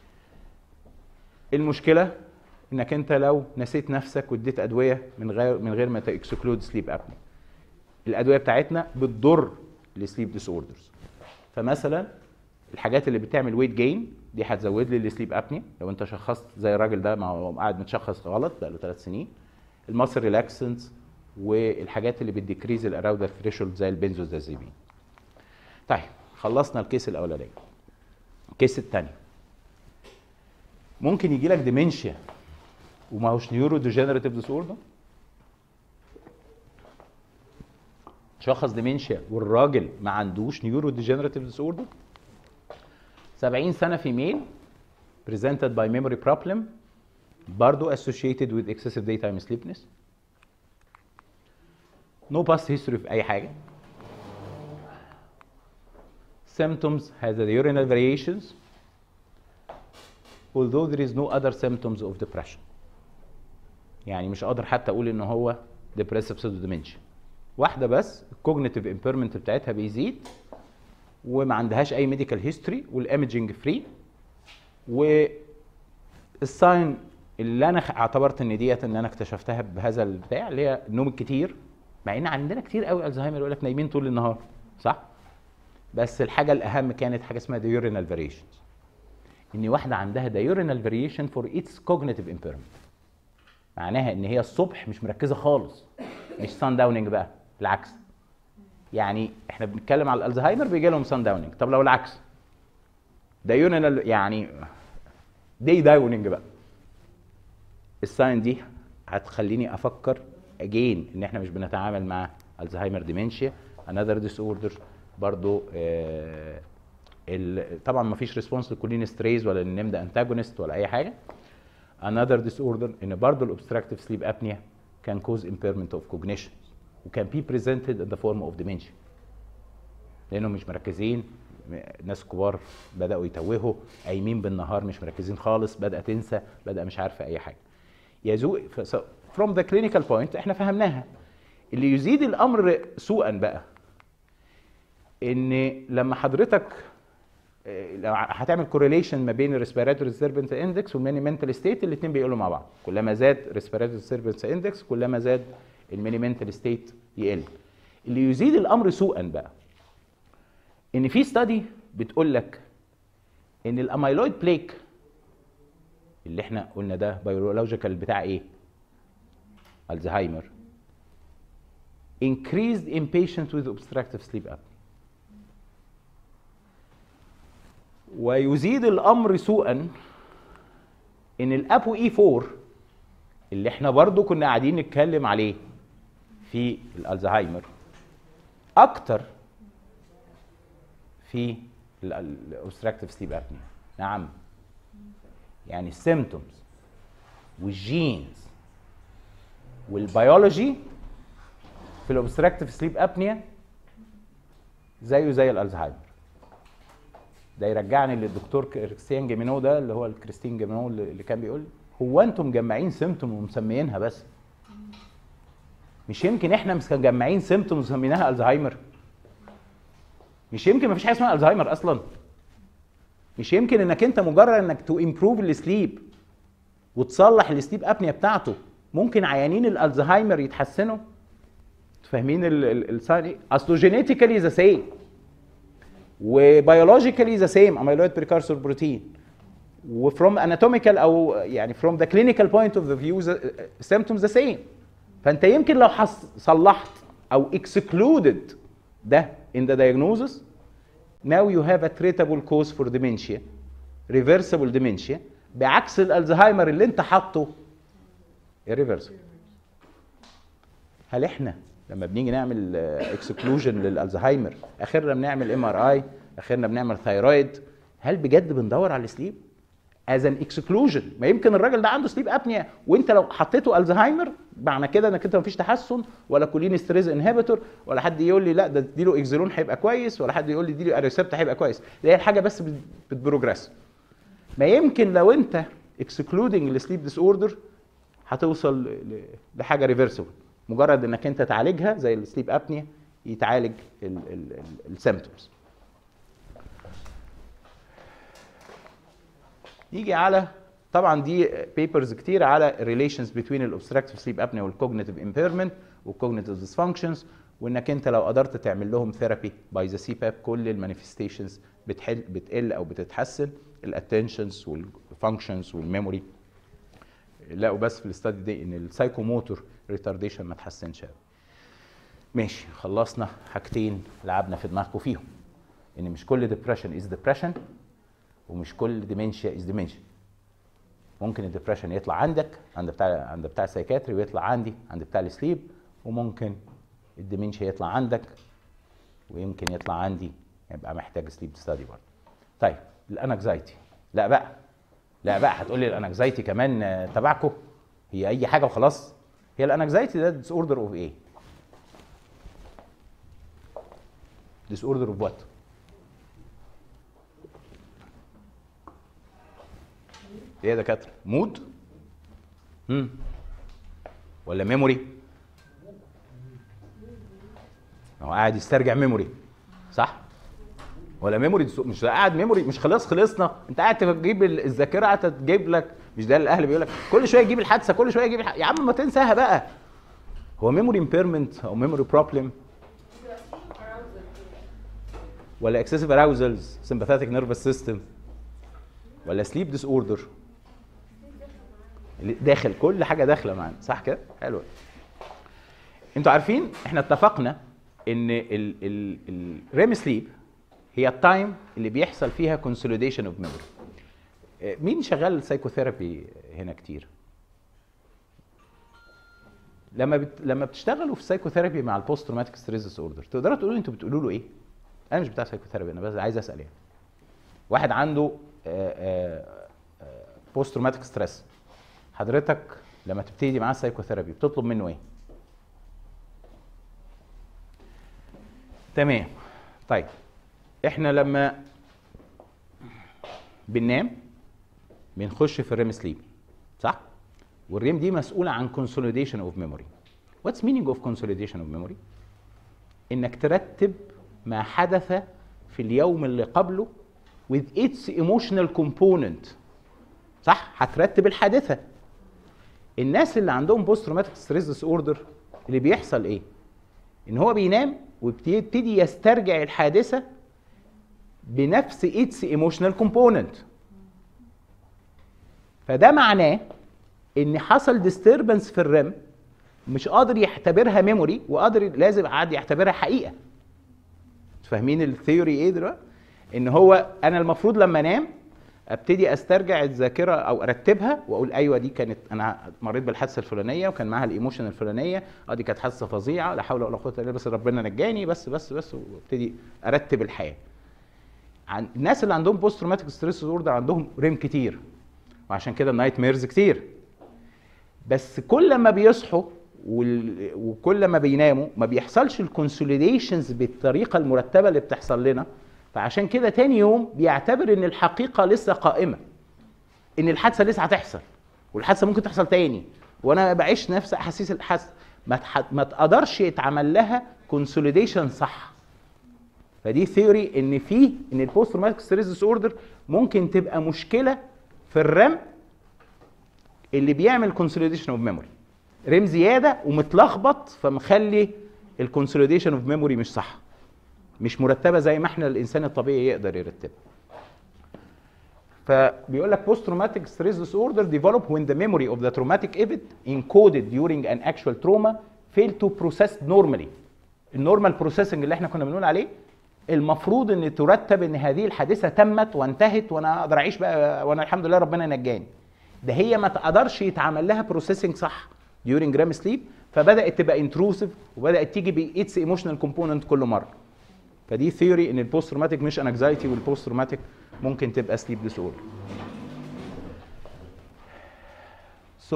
[SPEAKER 2] المشكله انك انت لو نسيت نفسك واديت ادويه من غير ما تاكسكلود سليب ابني، الادويه بتاعتنا بتضر السليب ديس اوردرز. فمثلا الحاجات اللي بتعمل ويت جين دي هتزود لي السليب ابني لو انت شخصت زي الراجل ده قاعد متشخص غلط بقى له 3 سنين. الماسل ريلاكسنس والحاجات اللي بتديكريز الاراودر ثريشولد زي البنزودازيبين. طيب خلصنا الكيس الاولاني. الكيس الثاني ممكن يجي لك ديمنشيا وما هوش نيورو ديجنراتيف ديس اوردر. شخص ديمنشيا والراجل ما عندوش نيورو ديجنراتيف ديس اوردر. 70 سنه فيميل presented by memory problem برضو associated with excessive daytime sleepiness. no past history في اي حاجه. symptoms has the urinary variations although there is no other symptoms of depression. يعني مش قادر حتى اقول ان هو depressive pseudo dementia. واحده بس الكوجنيتيف امبيرمنت بتاعتها بيزيد وما عندهاش اي ميديكال هيستوري والايمجنج فري، والساين اللي انا اعتبرت ان ديت ان انا اكتشفتها بهذا البتاع اللي هي النوم الكتير، مع ان عندنا كتير قوي الزهايمر يقول لك نايمين طول النهار، صح؟ بس الحاجه الاهم كانت حاجه اسمها diurnal variations، ان واحده عندها diurnal variation for its cognitive impairment. معناها ان هي الصبح مش مركزه خالص، مش سان داوننج بقى، بالعكس. يعني احنا بنتكلم على الالزهايمر بيجي لهم سان داوننج، طب لو العكس diurnal يعني دي داوننج بقى، الساين دي هتخليني افكر اجين ان احنا مش بنتعامل مع الزهايمر ديمنشيا. انذر ديس اوردر برضو طبعا ما فيش ريسبونس للكولين ستريز ولا النيم ده انتاجونست ولا اي حاجه. انذر ديس اوردر ان برضو الاوبستراكتيف سليب ابنيا كان كوز امبيرمنت اوف كوجنيشن وكان بي بريزنتد ان ذا فورم اوف ديمنشيا، لانهم مش مركزين. ناس كبار بداوا يتوهوا، قايمين بالنهار مش مركزين خالص، بدأ تنسى، بدأ مش عارفه اي حاجه. يزوق from the clinical point احنا فهمناها. اللي يزيد الامر سوءا بقى ان لما حضرتك لو هتعمل correlation ما بين respiratory disturbance index والميني mental state، الاثنين بيقولوا مع بعض، كلما زاد respiratory disturbance index كلما زاد الميني mental state يقل. اللي يزيد الامر سوءا بقى ان في study بتقول لك ان الاميلويد بليك اللي احنا قلنا ده بيولوجيكال بتاع ايه؟ الزهايمر increased in patients with obstructive sleep apnea. ويزيد الامر سوءا ان الابو اي 4 اللي احنا برضو كنا قاعدين نتكلم عليه في الالزهايمر اكتر في الاوبستراكتيف سليب ابنيا. نعم، يعني السيمتومز والجينز والبيولوجي في الاوبستراكتيف سليب ابنيا زيه زي الالزهايمر. ده يرجعني للدكتور كريستيان جيمينو، ده اللي هو الكريستين جيمينو اللي كان بيقول هو انتم مجمعين سيمتوم ومسميينها بس؟ مش يمكن احنا مجمعين سيمتوم ومسميناها الزهايمر؟ مش يمكن مفيش حاجه اسمها الزهايمر اصلا؟ مش يمكن انك انت مجرد انك تو امبروف السليب وتصلح السليب ابنيا بتاعته ممكن عيانين الالزهايمر يتحسنوا؟ فاهمين الساين ايه؟ اصله جينيتيكالي ذا سيم وبيولوجيكالي ذا سيم اميلويد بريكارسور بروتين، وفروم اناتوميكال او يعني فروم ذا كلينيكال بوينت اوف ذا فيو سيمبتومز ذا سيم. فانت يمكن لو صلحت او اكسكلودد ده in the diagnosis now you have a treatable cause for dementia, reversible dementia، بعكس الالزهايمر اللي انت حاطه irreversible. هل احنا لما بنيجي نعمل اكسكلوجن للالزهايمر اخرنا بنعمل ام ار اي، اخرنا بنعمل ثايرويد، هل بجد بندور على السليب از ان اكسكلوجن؟ ما يمكن الراجل ده عنده سليب ابنيا وانت لو حطيته الزهايمر معنى كده انك انت مفيش تحسن ولا كولين ستريز انهبيتور، ولا حد يقول لي لا ده اديله اكزيلون هيبقى كويس، ولا حد يقول لي اديله اريسبت هيبقى كويس. ده هي الحاجه بس بتبروجريس. ما يمكن لو انت اكسكلودنج السليب ديس اوردر هتوصل لحاجه ريفرسبل، مجرد انك انت تعالجها زي السليب ابنيا يتعالج السيمبتومز. يجي على طبعا دي بيبرز كتير على relations between الاوبستراكتيف سليب ابنيا والكوجنيتيف امبيرمنت والكوجنيتيف ديسفانكشنز، وانك انت لو قدرت تعمل لهم ثيرابي باي ذا سي باب كل المانيفستيشنز بتقل او بتتحسن، الاتنشنز والفانكشنز والميموري. لقوا بس في الاستادي دي ان السايكوموتور ريتارديشن ما اتحسنش قوي. ماشي، خلصنا حاجتين لعبنا في دماغكم فيهم، ان مش كل ديبريشن از ديبريشن ومش كل ديمنشيا از ديمنشيا. ممكن الديبريشن يطلع عند بتاع السايكاتري ويطلع عند بتاع السليب، وممكن الديمنشيا يطلع عندك ويمكن يطلع عندي، يبقى محتاج سليب ستادي برضه. طيب الانكزايتي، لا بقى هتقول لي الانكزايتي كمان تبعكم هي اي حاجه وخلاص؟ هي الانكزايتي ده ديس اوردر اوف ايه؟ ديس اوردر اوف وات؟ ايه يا دكاتره؟ مود؟ ولا ميموري؟ هو قاعد يسترجع ميموري صح؟ ولا ميموري مش قاعد ميموري، مش خلصنا، انت قاعد تجيب الذاكره، قاعد تجيب لك مش ده الاهل بيقول لك كل شويه يجيب الحادثه، كل شويه يجيب يا عم ما تنساها بقى. هو ميموري امبيرمنت او ميموري بروبلم ولا اكسسيف اراوزلز سمباثيك نيرفس سيستم ولا سليب ديس اوردر؟ داخل كل حاجه داخله معانا، صح كده؟ حلو. انتوا عارفين احنا اتفقنا ان الريم سليب هي التايم اللي بيحصل فيها كونسوليديشن اوف ميموري. مين شغال سايكوثيرابي هنا كتير؟ لما بتشتغلوا في سايكوثيرابي مع البوست تروماتيك ستريس ديس اوردر تقدروا تقولوا انتوا بتقولوا له ايه؟ انا مش بتاع سايكوثيرابي، انا بس عايز اسال يعني. واحد عنده بوست تروماتيك ستريس، حضرتك لما تبتدي معاه سايكوثيرابي بتطلب منه ايه؟ تمام. طيب احنا لما بننام بنخش في الريم سليب، صح؟ والريم دي مسؤوله عن consolidation of memory. What's meaning of consolidation of memory؟ انك ترتب ما حدث في اليوم اللي قبله with its emotional component. صح؟ هترتب الحادثه. الناس اللي عندهم بوست تروماتيك ستريس ديس اوردر اللي بيحصل ايه؟ ان هو بينام ويبتدي يسترجع الحادثه بنفس its emotional component. فده معناه ان حصل ديستربنس في الرم، مش قادر يعتبرها ميموري وقادر لازم قاعد يعتبرها حقيقه. فاهمين الثيوري ايه دلوقتي؟ ان هو انا المفروض لما انام ابتدي استرجع الذاكره او ارتبها واقول ايوه دي كانت انا مريت بالحادثه الفلانيه وكان معاها الايموشن الفلانيه، دي كانت حادثه فظيعه لا حول ولا قوه الا بالله بس ربنا نجاني بس وابتدي ارتب الحياه. عن الناس اللي عندهم بوست تروماتيك ستريس اوردر عندهم ريم كتير وعشان كده النايت ميرز كتير. بس كل ما بيصحوا وكل ما بيناموا ما بيحصلش الكونسوليديشنز بالطريقه المرتبه اللي بتحصل لنا، فعشان كده تاني يوم بيعتبر ان الحقيقه لسه قائمه، ان الحادثه لسه هتحصل والحادثه ممكن تحصل تاني وانا بعيش نفس احاسيس الحادثه، ما تقدرش يتعمل لها كونسوليديشن صح. فدي ثيوري ان البوست تروماتيك ستريس ديس اوردر ممكن تبقى مشكله في الرم اللي بيعمل كونسوليديشن اوف ميموري، ريم زياده ومتلخبط فمخلي الكونسوليديشن اوف ميموري مش صح، مش مرتبه زي ما احنا الانسان الطبيعي يقدر يرتبها. فبيقول لك post traumatic stress disorder develop when the memory of the traumatic event encoded during an actual trauma fail to process normally. النورمال بروسيسنج اللي احنا كنا بنقول عليه المفروض ان ترتب ان هذه الحادثه تمت وانتهت وانا اقدر اعيش بقى وانا الحمد لله ربنا نجاني. ده هي ما تقدرش يتعمل لها بروسيسنج صح during REM sleep، فبدات تبقى انتروسيف وبدات تيجي بإيتس ايموشنال كومبوننت كل مره. فدي ثيوري ان البوست تروماتيك مش انكزايتي والبوست تروماتيك ممكن تبقى سليب ديس اوردر. So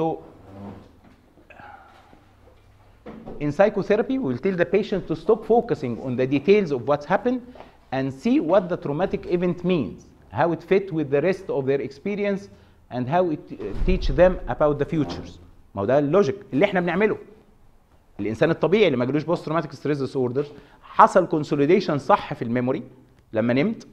[SPEAKER 2] in psychotherapy we'll tell the patient to stop focusing on the details of what's happened and see what the traumatic event means, how it fit with the rest of their experience and how it teach them about the futures. ما هو ده اللوجيك اللي احنا بنعمله. الانسان الطبيعي اللي ما جالوش بوست تروماتيك ستريس ديس اوردر حصل كونسوليديشن صح في الميموري لما نمت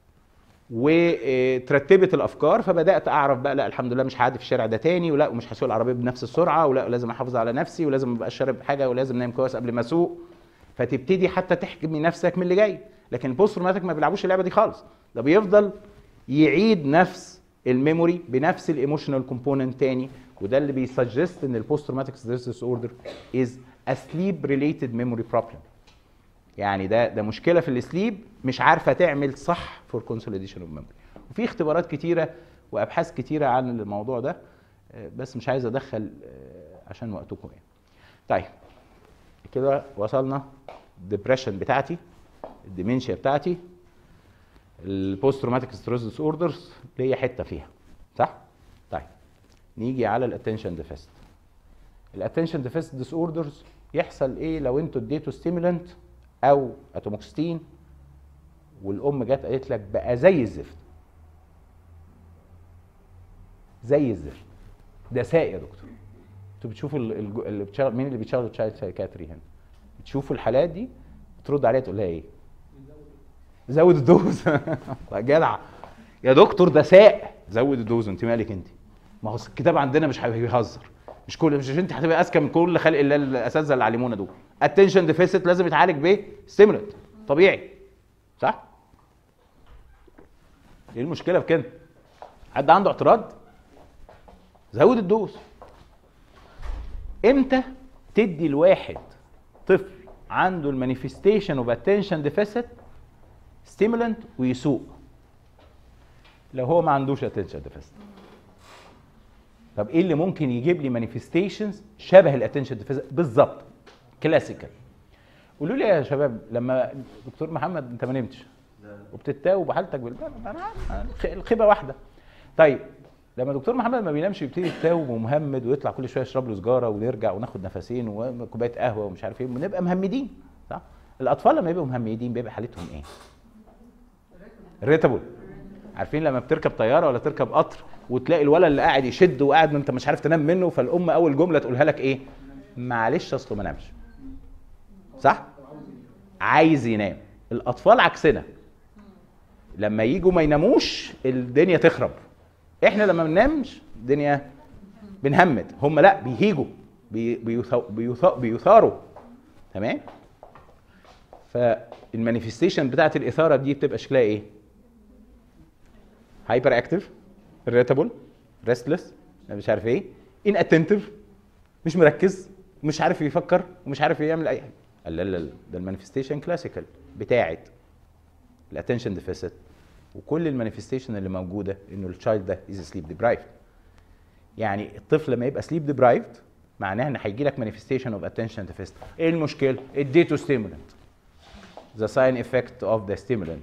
[SPEAKER 2] وترتبت الافكار، فبدات اعرف بقى لا الحمد لله مش هعدي في الشارع ده تاني، ولا ومش هسوق العربيه بنفس السرعه، ولا لازم احافظ على نفسي، ولازم ما ابقاش شارب حاجه، ولازم انام كويس قبل ما اسوق. فتبتدي حتى تحمي نفسك من اللي جاي. لكن البوست تروماتيك ما بيلعبوش اللعبه دي خالص، ده بيفضل يعيد نفس الميموري بنفس الايموشنال كومبوننت تاني، وده اللي بيسجست ان البوست تروماتيك ستريس ديس اوردر از ا سليب ريليتد ميموري بروبلم. يعني ده مشكله في السليب مش عارفه تعمل صح فور كونسوليديشن اوف ميموري. وفي اختبارات كتيره وابحاث كتيره عن الموضوع ده، بس مش عايز ادخل عشان وقتكم يعني. طيب كده وصلنا الديبريشن بتاعتي، الديمنشيا بتاعتي، البوست تروماتيك ستريس ديس اوردرز ليا حته فيها، صح؟ طيب نيجي على الاتنشن ديفيست. الاتنشن ديفيست ديس اوردرز يحصل ايه لو انتوا اديتوا ستيمولنت او اتوموكستين والام جت قالت لك بقى زي الزفت؟ زي الزفت ده ساء يا دكتور. انتوا بتشوفوا اللي بتشتغل، مين اللي بيشتغل تشايلد سايكاتري هنا؟ بتشوفوا الحالات دي ترد عليها تقول لها ايه؟ زود الدوز. جدع يا دكتور ده ساء، زود الدوز. انت مالك انت؟ ما هو الكتاب عندنا مش بيهزر، مش انت هتبقى اذكى من كل خلق الله الاساتذه اللي علمونا دول. اتنشن ديفيسيت لازم يتعالج بايه؟ ستيمولنت طبيعي، صح؟ ايه المشكله في كده؟ حد عنده اعتراض؟ زود الدوز. امتى تدي الواحد طفل عنده المانيفستيشن اوف اتنشن ديفيسيت ستيمولنت ويسوق؟ لو هو ما عندوش اتنشن ديفيسيت. طب ايه اللي ممكن يجيب لي مانيفستيشنز شبه الاتنشن ديفيسيت بالظبط؟ كلاسيكال. قولوا لي يا شباب، لما دكتور محمد انت ما نمتش وبتتاوب وحالتك بالبال، انا عارف الخيبه واحده. طيب لما دكتور محمد ما بينامش يبتدي يتاوب ومهمد ويطلع كل شويه يشرب له سجاره ونرجع وناخد نفسين وكوبايه قهوه ومش عارف ايه، بنبقى مهمدين، صح؟ الاطفال لما يبقوا مهمدين بيبقى حالتهم ايه؟ ريتابل. عارفين لما بتركب طياره ولا تركب قطر وتلاقي الولد اللي قاعد يشد وقاعد انت مش عارف تنام منه، فالام اول جمله تقولها لك ايه؟ معلش اصله ما نامش. صح؟ عايز ينام. الاطفال عكسنا، لما يجوا ما يناموش الدنيا تخرب. احنا لما ما بننامش الدنيا بنهمد، هم لا بيهيجوا بيثاروا. تمام؟ فالمانيفستيشن بتاعت الاثاره دي بتبقى شكلها ايه؟ هايبر اكتيف، irritable، ريستلس، مش عارف ايه، ان اتنتيف، مش مركز، مش عارف يفكر ومش عارف يعمل اي حاجه. لا لا لا، ده المانيفستيشن كلاسيكال بتاعت الاتنشن ديفيسيت. وكل المانيفستيشن اللي موجوده انه التشايلد ده از سليب ديبرايفد. يعني الطفل لما يبقى سليب ديبرايفد معناها ان هيجي لك مانيفستيشن اوف اتنشن ديفيسيت. ايه المشكله؟ اديته ستيمولنت. ذا ساين افكت اوف ذا ستيمولنت.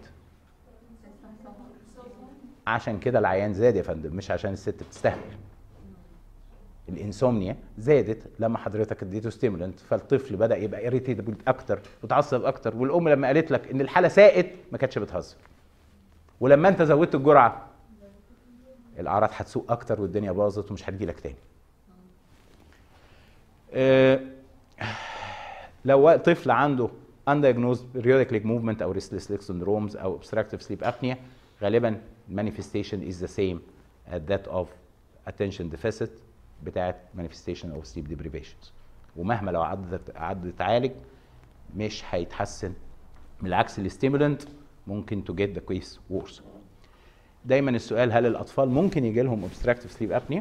[SPEAKER 2] عشان كده العيان زاد يا فندم، مش عشان الست بتستهبل. الانسومنيا زادت لما حضرتك اديته ستيمولنت، فالطفل بدا يبقى اريتيبل اكتر وتعصب اكتر، والام لما قالت لك ان الحاله ساءت ما كانتش بتهزر. ولما انت زودت الجرعه الاعراض هتسوء اكتر والدنيا باظت ومش هتجي لك تاني. لو طفل عنده undiagnosed periodic leg movement او restless leg syndromes او obstructive sleep apnea، غالبا manifestation is the same as that of attention deficit بتاعت manifestation of sleep deprivations. ومهما لو قعدت تعالج مش هيتحسن، بالعكس الستيمولنت ممكن to get the case worse. دايما السؤال، هل الاطفال ممكن يجي لهم obstructive sleep apnea؟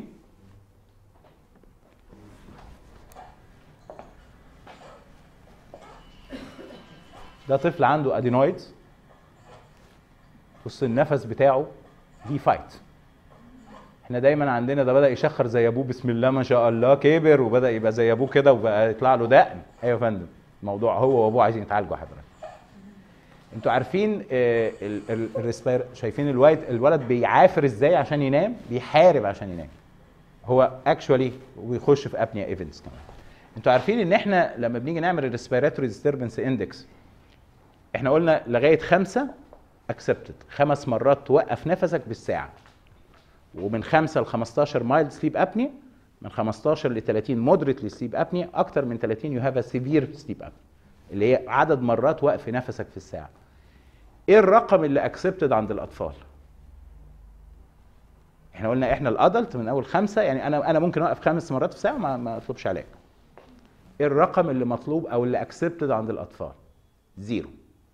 [SPEAKER 2] ده طفل عنده ادينويدز، بص النفس بتاعه هي فايت. احنا دايما عندنا ده بدا يشخر زي ابوه، بسم الله ما شاء الله كبر وبدا يبقى زي ابوه كده وبقى يطلع له دقن. ايوه يا فندم، الموضوع هو وابوه عايزين يتعالجوا حضرتك. انتوا عارفين شايفين الولد بيعافر ازاي عشان ينام؟ بيحارب عشان ينام. هو اكشوالي وبيخش في ابنيا ايفنتس كمان. انتوا عارفين ان احنا لما بنيجي نعمل الريسبيراتوري ديستربنس اندكس، احنا قلنا لغايه 5 اكسبتد، 5 مرات توقف نفسك بالساعه. ومن 5 ل 15 مايلد سليب ابنيا، من 15 ل 30 مودريتلي سليب ابنيا، اكتر من 30 يو هاف ا سيفير سليب ابنيا، اللي هي عدد مرات وقف نفسك في الساعه. ايه الرقم اللي اكسبتد عند الاطفال؟ احنا قلنا احنا الادلت من اول 5، يعني انا ممكن اوقف 5 مرات في الساعه ما اطلبش علاج. ايه الرقم اللي مطلوب او اللي اكسبتد عند الاطفال؟ 0.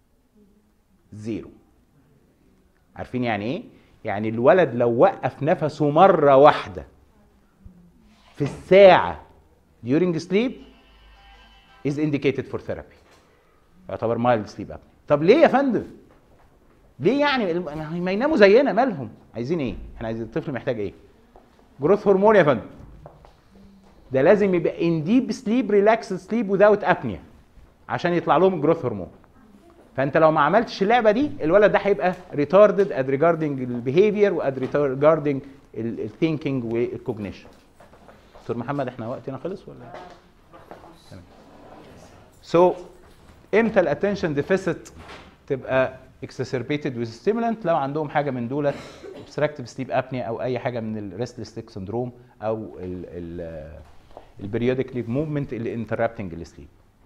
[SPEAKER 2] عارفين يعني ايه؟ يعني الولد لو وقف نفسه مره واحده في الساعه during sleep is indicated for therapy، يعتبر mild sleep apnea. طب ليه يا فندم؟ ليه يعني ما يناموا زينا؟ مالهم؟ عايزين ايه؟ احنا عايزين الطفل محتاج ايه؟ جروث هرمون يا فندم. ده لازم يبقى in deep sleep relaxed sleep without apnea عشان يطلع لهم الجروث هرمون. فانت لو ما عملتش اللعبه دي الولد ده هيبقى retarded at regarding البيهيفير و at regarding الثينكينج والكوجنيشن. دكتور محمد احنا وقتنا خلص ولا؟ تمام. سو امتى الاتنشن ديفيسيت تبقى exacerbated with stimulant؟ لو عندهم حاجه من دولت obstructive sleep apnea او اي حاجه من الريستلس ليج سندروم او البريودك ليج موفمنت اللي interrupting السليب.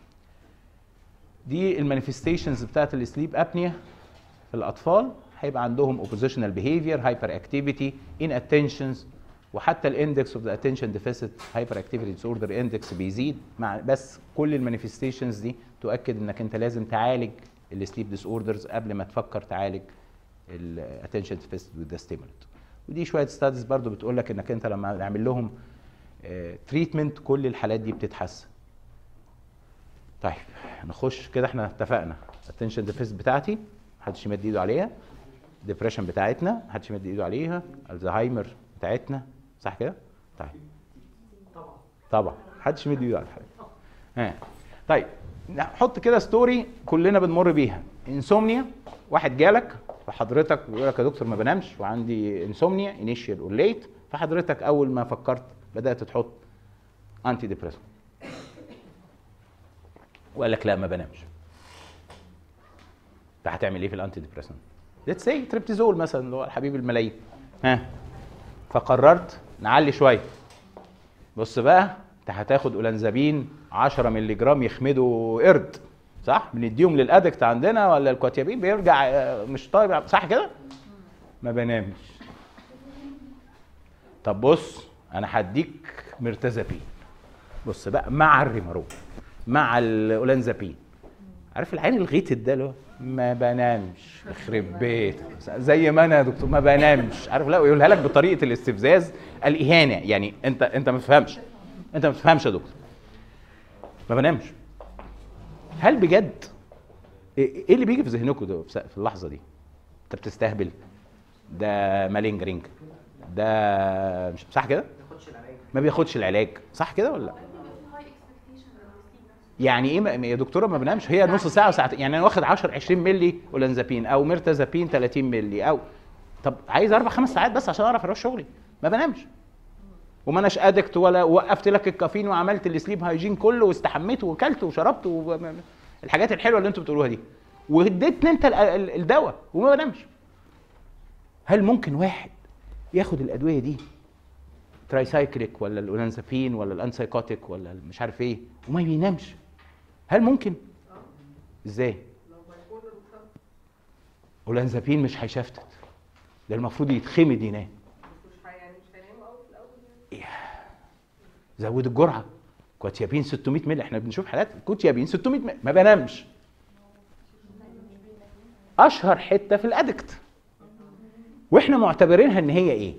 [SPEAKER 2] دي المانيفستيشنز بتاعت السليب ابنيا في الاطفال. هيبقى عندهم oppositional behavior, hyperactivity, inattentions, وحتى الاندكس اوف ذا اتنشن ديفيسيت هايبر اكتيفيتي ديس اوردر اندكس بيزيد مع بس كل المانيفستيشنز دي تؤكد انك انت لازم تعالج السليب ديس اوردرز قبل ما تفكر تعالج الاتنشن ديفيسيت وذ ستيمولنت. ودي شويه ستاديز برضو بتقول لك انك انت لما نعمل لهم تريتمنت كل الحالات دي بتتحسن. طيب نخش كده، احنا اتفقنا الاتنشن ديفيسيت بتاعتي محدش يمد ايده عليها، ديبريشن بتاعتنا محدش يمد ايده عليها، الزهايمر بتاعتنا صح كده؟ طيب طبعا محدش يمد ايده على الحاجه. طيب نحط كده ستوري كلنا بنمر بيها. انسومنيا، واحد جالك فحضرتك بيقول لك يا دكتور ما بنامش وعندي انسومنيا انيشيال اور ليت، فحضرتك اول ما فكرت بدات تحط انتي ديبريسنت وقال لك لا ما بنامش. فهتعمل ايه في الانتي ديبريسنت؟ ليتس سي تريبتيزول مثلا اللي هو الحبيب الملايين. فقررت نعلي شويه. بص بقى انت هتاخد اولانزابين 10 مللي جرام يخمدوا قرد، صح؟ بنديهم للادكت عندنا ولا الكواتيابين بيرجع مش طيب، صح كده؟ ما بنامش. طب بص انا هديك مرتزابين، بص بقى مع الريمارول مع الاولانزابين. عارف العين الغيتد ده اللي هو ما بنامش يخرب بيت زي ما انا يا دكتور ما بنامش، عارف؟ لا يقولها لك بطريقه الاستفزاز الاهانه، يعني انت ما تفهمش، انت ما تفهمش يا دكتور ما بنامش. هل بجد ايه اللي بيجي في ذهنكم ده في اللحظه دي؟ انت بتستهبل، ده مالينجرينج، ده مش صح كده؟ ما بياخدش العلاج، صح كده ولا لا؟ يعني ايه يا دكتوره ما بنامش؟ هي نص ساعه وساعتين، يعني انا واخد 10 20 مللي اولانزابين او ميرتازابين 30 مللي، او طب عايز 4 5 ساعات بس عشان اعرف اروح شغلي، ما بنامش. وما اناش ادكت ولا وقفت لك الكافيين وعملت السليب هايجين كله واستحميت وكلت وشربت الحاجات الحلوه اللي انتوا بتقولوها دي، واديتني انت الدواء وما بنامش. هل ممكن واحد ياخد الادويه دي ترايسايكليك ولا الاولانزابين ولا الانسايكوتيك ولا مش عارف ايه وما بينامش؟ هل ممكن؟ ازاي؟ اولانزابين مش هيشفتت، ده المفروض يتخمد ينام. زود الجرعه. كوتيابين 600 مللي، احنا بنشوف حالات كوتيابين 600 مللي ما بنامش. اشهر حته في الادكت واحنا معتبرينها ان هي ايه؟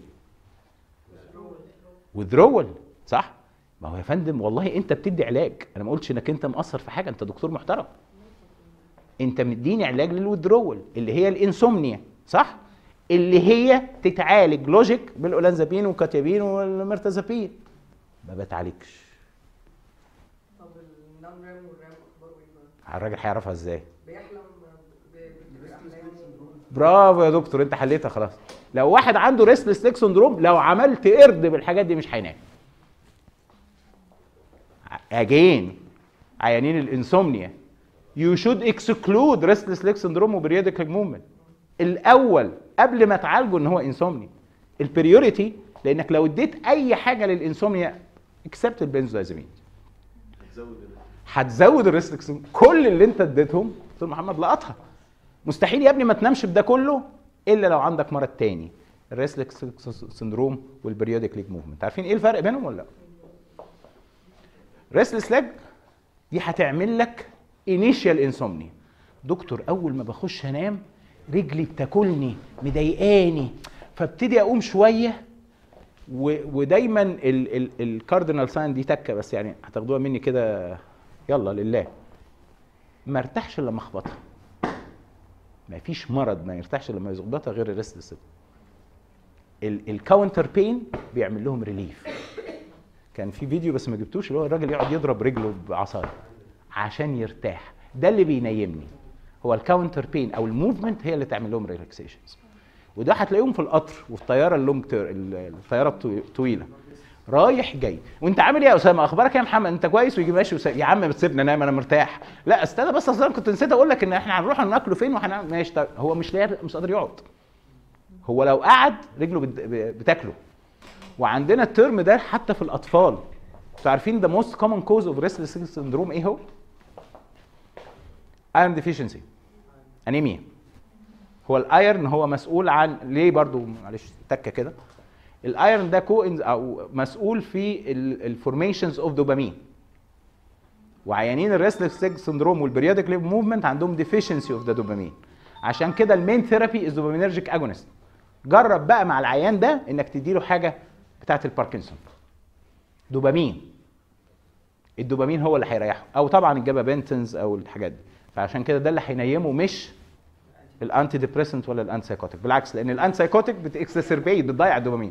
[SPEAKER 2] وذرول، صح؟ ما هو يا فندم والله انت بتدي علاج، انا ما قلتش انك انت مقصر في حاجه، انت دكتور محترم. انت مديني علاج للوذرول اللي هي الانسومنيا، صح؟ اللي هي تتعالج لوجيك بالاولانزابين والكاتيابين والمرتازابين، ما بتعالجش.
[SPEAKER 5] طب النون رام والرام اخباره ايه بقى؟
[SPEAKER 2] الراجل هيعرفها ازاي؟
[SPEAKER 5] بيحلم باحلام.
[SPEAKER 2] برافو يا دكتور انت حليتها خلاص. لو واحد عنده ريستلس ليج سندروم لو عملت قرد بالحاجات دي مش هينام. اجين عيانين الانسومنيا you should exclude restless leg syndrome وبريودك موفمنت الاول قبل ما تعالجه ان هو انسومنيا. البريوريتي لانك لو اديت اي حاجه للانسومنيا اكسبت البنزودازيبين هتزود الريستلس. كل اللي انت اديتهم دكتور محمد لقطها. مستحيل يا ابني ما تنامش بده كله الا لو عندك مرض تاني، الريستلس سندروم والبريودك ليج موفمنت. عارفين ايه الفرق بينهم ولا لا؟ ريستلس ليج دي هتعمل لك انيشيال انسومنيا. دكتور اول ما بخش انام رجلي بتاكلني مضايقاني فابتدي اقوم شويه ودايما الكاردينال ساين دي تكه بس يعني هتاخدوها مني كده يلا لله، ما ارتاحش الا لما اخبطها. ما فيش مرض ما يرتاحش لما يظبطها غير الريستلس. الكاونتر بين بيعمل لهم ريليف. كان في فيديو بس ما جبتوش اللي هو الراجل يقعد يضرب رجله بعصايه عشان يرتاح، ده اللي بينيمني. هو الكاونتر بين او الموفمنت هي اللي تعمل لهم ريلاكسيشنز. وده هتلاقيهم في القطر وفي الطياره الطياره الطويله رايح جاي. وانت عامل ايه يا اسامه؟ اخبارك يا محمد؟ انت كويس؟ ويجي ماشي يا عم بتسيبني انام انا مرتاح. لا استنى بس اصلا كنت نسيت اقول لك ان احنا هنروح ناكله فين وهنعمل ماشي. طيب هو مش قادر يقعد. هو لو قعد رجله بتاكله. وعندنا الترم ده حتى في الاطفال. انتوا عارفين ده موست كومن كوز اوف ريستلس سندروم ايه هو؟ ايرون ديفيشنسي، انيميا. هو الايرن هو مسؤول عن ليه برضو معلش تكه كده الايرون ده او مسؤول في الفورميشنز اوف دوبامين. وعيانين الريستلس ليج سندروم والبريودك ليج موفمنت عندهم ديفيشنسي اوف ذا دوبامين. عشان كده المين ثيرابي از دوبامينرجيك اجونست. جرب بقى مع العيان ده انك تديله حاجه بتاعت الباركنسون، دوبامين. الدوبامين هو اللي هيريحه، او طبعا الجابابنتنز او الحاجات دي. فعشان كده ده اللي هينيمه، مش الانتي ديبريسنت ولا الانتي سايكوتيك. بالعكس، لان الانتي سايكوتيك بتكسسربيت، بتضيع الدوبامين.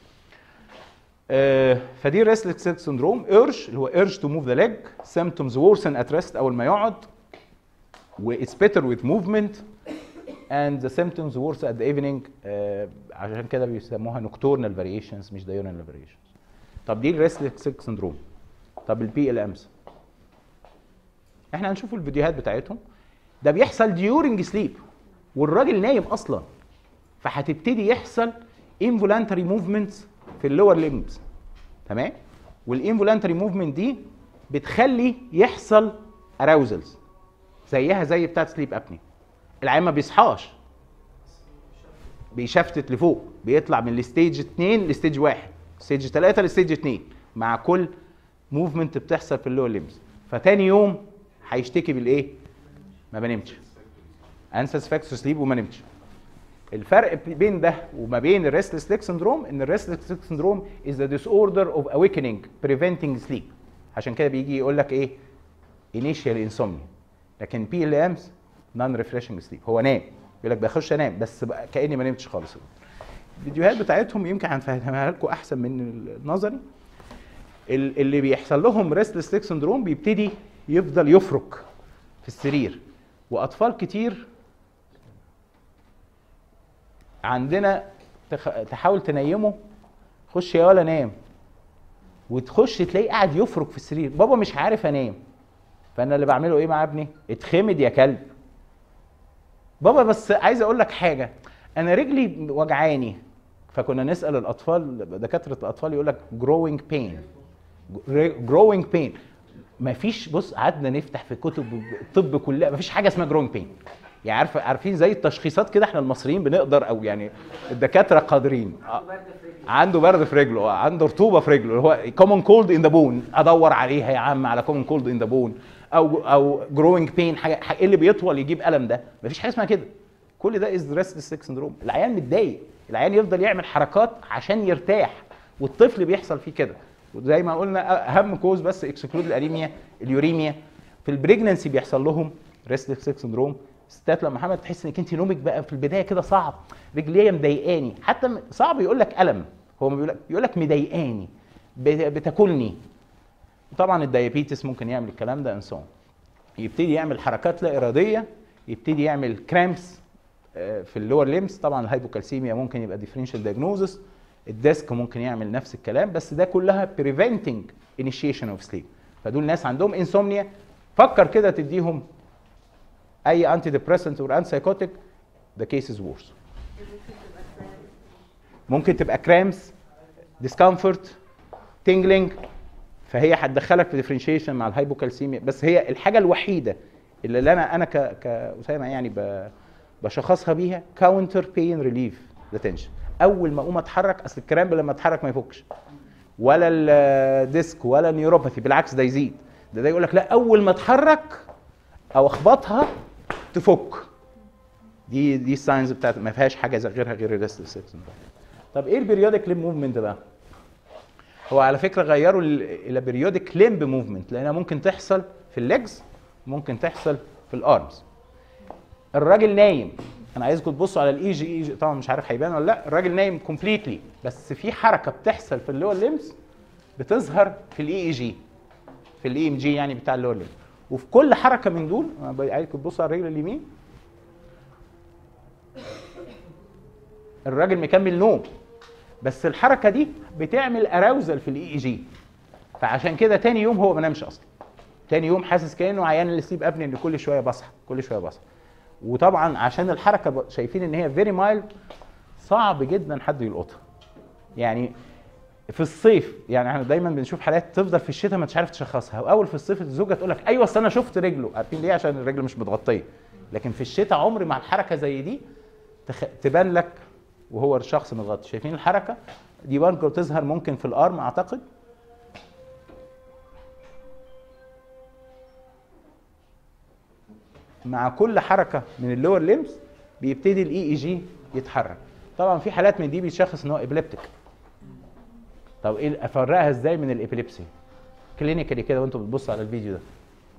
[SPEAKER 2] فدي ريستلس ليج سندروم. ايرج اللي هو ايرج تو موف ذا ليج، سيمبتومز worsen ات ريست اول ما يقعد، واتس بيتر وذ موفمنت and the symptoms worse at the evening. عشان كده بيسموها nocturnal variations مش diurnal variations. طب دي الريستلس ليج سندروم. طب البي ال امز احنا هنشوف الفيديوهات بتاعتهم. ده بيحصل during sleep والراجل نايم اصلا، فهتبتدي يحصل involuntary movements في اللور ليمبس. تمام؟ والانفولانتري موفمنت دي بتخلي يحصل اراوزلز زيها زي بتاعت سليب ابني. العيان ما بيصحاش، بيشفتت لفوق، بيطلع من الستيج 2 لستيج 1، ستيج 3 لستيج 2 مع كل موفمنت بتحصل في اللور ليمبس. فتاني يوم هيشتكي بالايه؟ ما بنمتش، انساتسفاكتوري سليب وما نمتش. الفرق بين ده وما بين الريستلس ليج سندروم ان الريستلس ليج سندروم is the disorder of awakening preventing sleep. عشان كده بيجي يقول لك ايه؟ initial insomnia. لكن بي ال امز نون ريفريشنج سليب، هو نام، يقول لك بخش انام بس كاني ما نمتش خالص. الفيديوهات بتاعتهم يمكن هنفهمها لكم احسن من النظري. اللي بيحصل لهم ريستلس ليج سندروم بيبتدي يفضل يفرك في السرير، واطفال كتير عندنا تحاول تنيمه، خش يا ولا نام، وتخش تلاقيه قاعد يفرك في السرير، بابا مش عارف انام. فانا اللي بعمله ايه مع ابني؟ اتخمد يا كلب. بابا بس عايز اقول لك حاجه، انا رجلي وجعاني. فكنا نسال الاطفال، دكاتره الاطفال يقول لك growing pain growing pain. مفيش، بص قعدنا نفتح في كتب الطب كلها، مفيش حاجه اسمها growing pain. يعني عارفين زي التشخيصات كده، احنا المصريين بنقدر، او يعني الدكاتره قادرين. عنده برد في رجله، عنده رطوبه في رجله، اللي هو common cold in the bone، ادور عليها يا عم على common cold in the bone، او growing pain، حاجه ايه اللي بيطول يجيب الم ده؟ مفيش حاجه اسمها كده. كل ده از ريستلس ليج سندروم. العيان متضايق، العيان يفضل يعمل حركات عشان يرتاح، والطفل بيحصل فيه كده. وزي ما قلنا اهم كوز بس اكسكلود الانيميا، اليوريميا. في البريجننسي بيحصل لهم ريستلس ليج سندروم. الستات لما محمد تحس انك انت نومك بقى في البدايه كده صعب، رجليا مضايقاني، حتى صعب يقول لك الم، هو ما بيقول لك مضايقاني، بتاكلني. طبعا الدايابيتس ممكن يعمل الكلام ده انسان، يبتدي يعمل حركات لا اراديه، يبتدي يعمل كرامبس في اللور ليمز. طبعا الهايبوكالسيميا ممكن يبقى ديفرنشال دايجنوزس، الديسك ممكن يعمل نفس الكلام، بس ده كلها بريفنتنج انيشيشن اوف سليب. فدول ناس عندهم انسومنيا، فكر كده تديهم اي انتي ديبريسنت اور انتي سايكوتيك، ذا كيس از وورس. ممكن تبقى كرامز، ديسكمفورت، تينجلينج. فهي هتدخلك في ديفرنشيشن مع الهايبوكالسيميا. بس هي الحاجه الوحيده اللي انا كأسامه يعني بشخصها بيها كاونتر بين ريليف ذا تنشن. اول ما اقوم اتحرك، اصل الكرامب لما اتحرك ما يفكش، ولا الديسك ولا النيوروباثي، بالعكس ده يزيد. ده يقول لك لا، اول ما اتحرك او اخبطها تفك. دي الساينز بتاعت، ما فيهاش حاجه غيرها غير الريستلس ليج سندروم. طب ايه البريودك ليمب موفمنت ده؟ هو على فكره غيروا الى بريودك ليمب موفمنت، لانها ممكن تحصل في الليجز، ممكن تحصل في الارمز. الراجل نايم، انا عايزكم تبصوا على الاي جي، طبعا مش عارف هيبان ولا لا، الراجل نايم كومبليتلي، بس في حركه بتحصل في اللور ليمز بتظهر في الاي جي، في الاي ام جي يعني بتاع اللور ليمز. وفي كل حركه من دول، انا عايزكم تبصوا على الرجل اليمين، الراجل مكمل نوم، بس الحركه دي بتعمل اراوزل في الاي جي. فعشان كده تاني يوم هو ما نامش اصلا، تاني يوم حاسس كانه عيان السليب ابني، ان كل شويه بصحى كل شويه بصحى. وطبعا عشان الحركه شايفين ان هي فيري مايلد، صعب جدا حد يلقطها. يعني في الصيف، يعني احنا دايما بنشوف حالات تفضل في الشتاء ما انتش عارف تشخصها، واول في الصيف الزوجه تقول لك ايوه اصل انا شفت رجله. عارفين ليه؟ عشان الرجل مش متغطيه. لكن في الشتاء عمري مع الحركه زي دي تبان لك وهو الشخص متغطي. شايفين الحركه؟ دي برضه بتظهر ممكن في الارم اعتقد. مع كل حركه من اللور ليمز بيبتدي الاي اي جي يتحرك. طبعا في حالات من دي بيتشخص ان هو ابليبتيك. طب ايه افرقها ازاي من الابيليبسي كلينيكالي كده وانتوا بتبصوا على الفيديو ده؟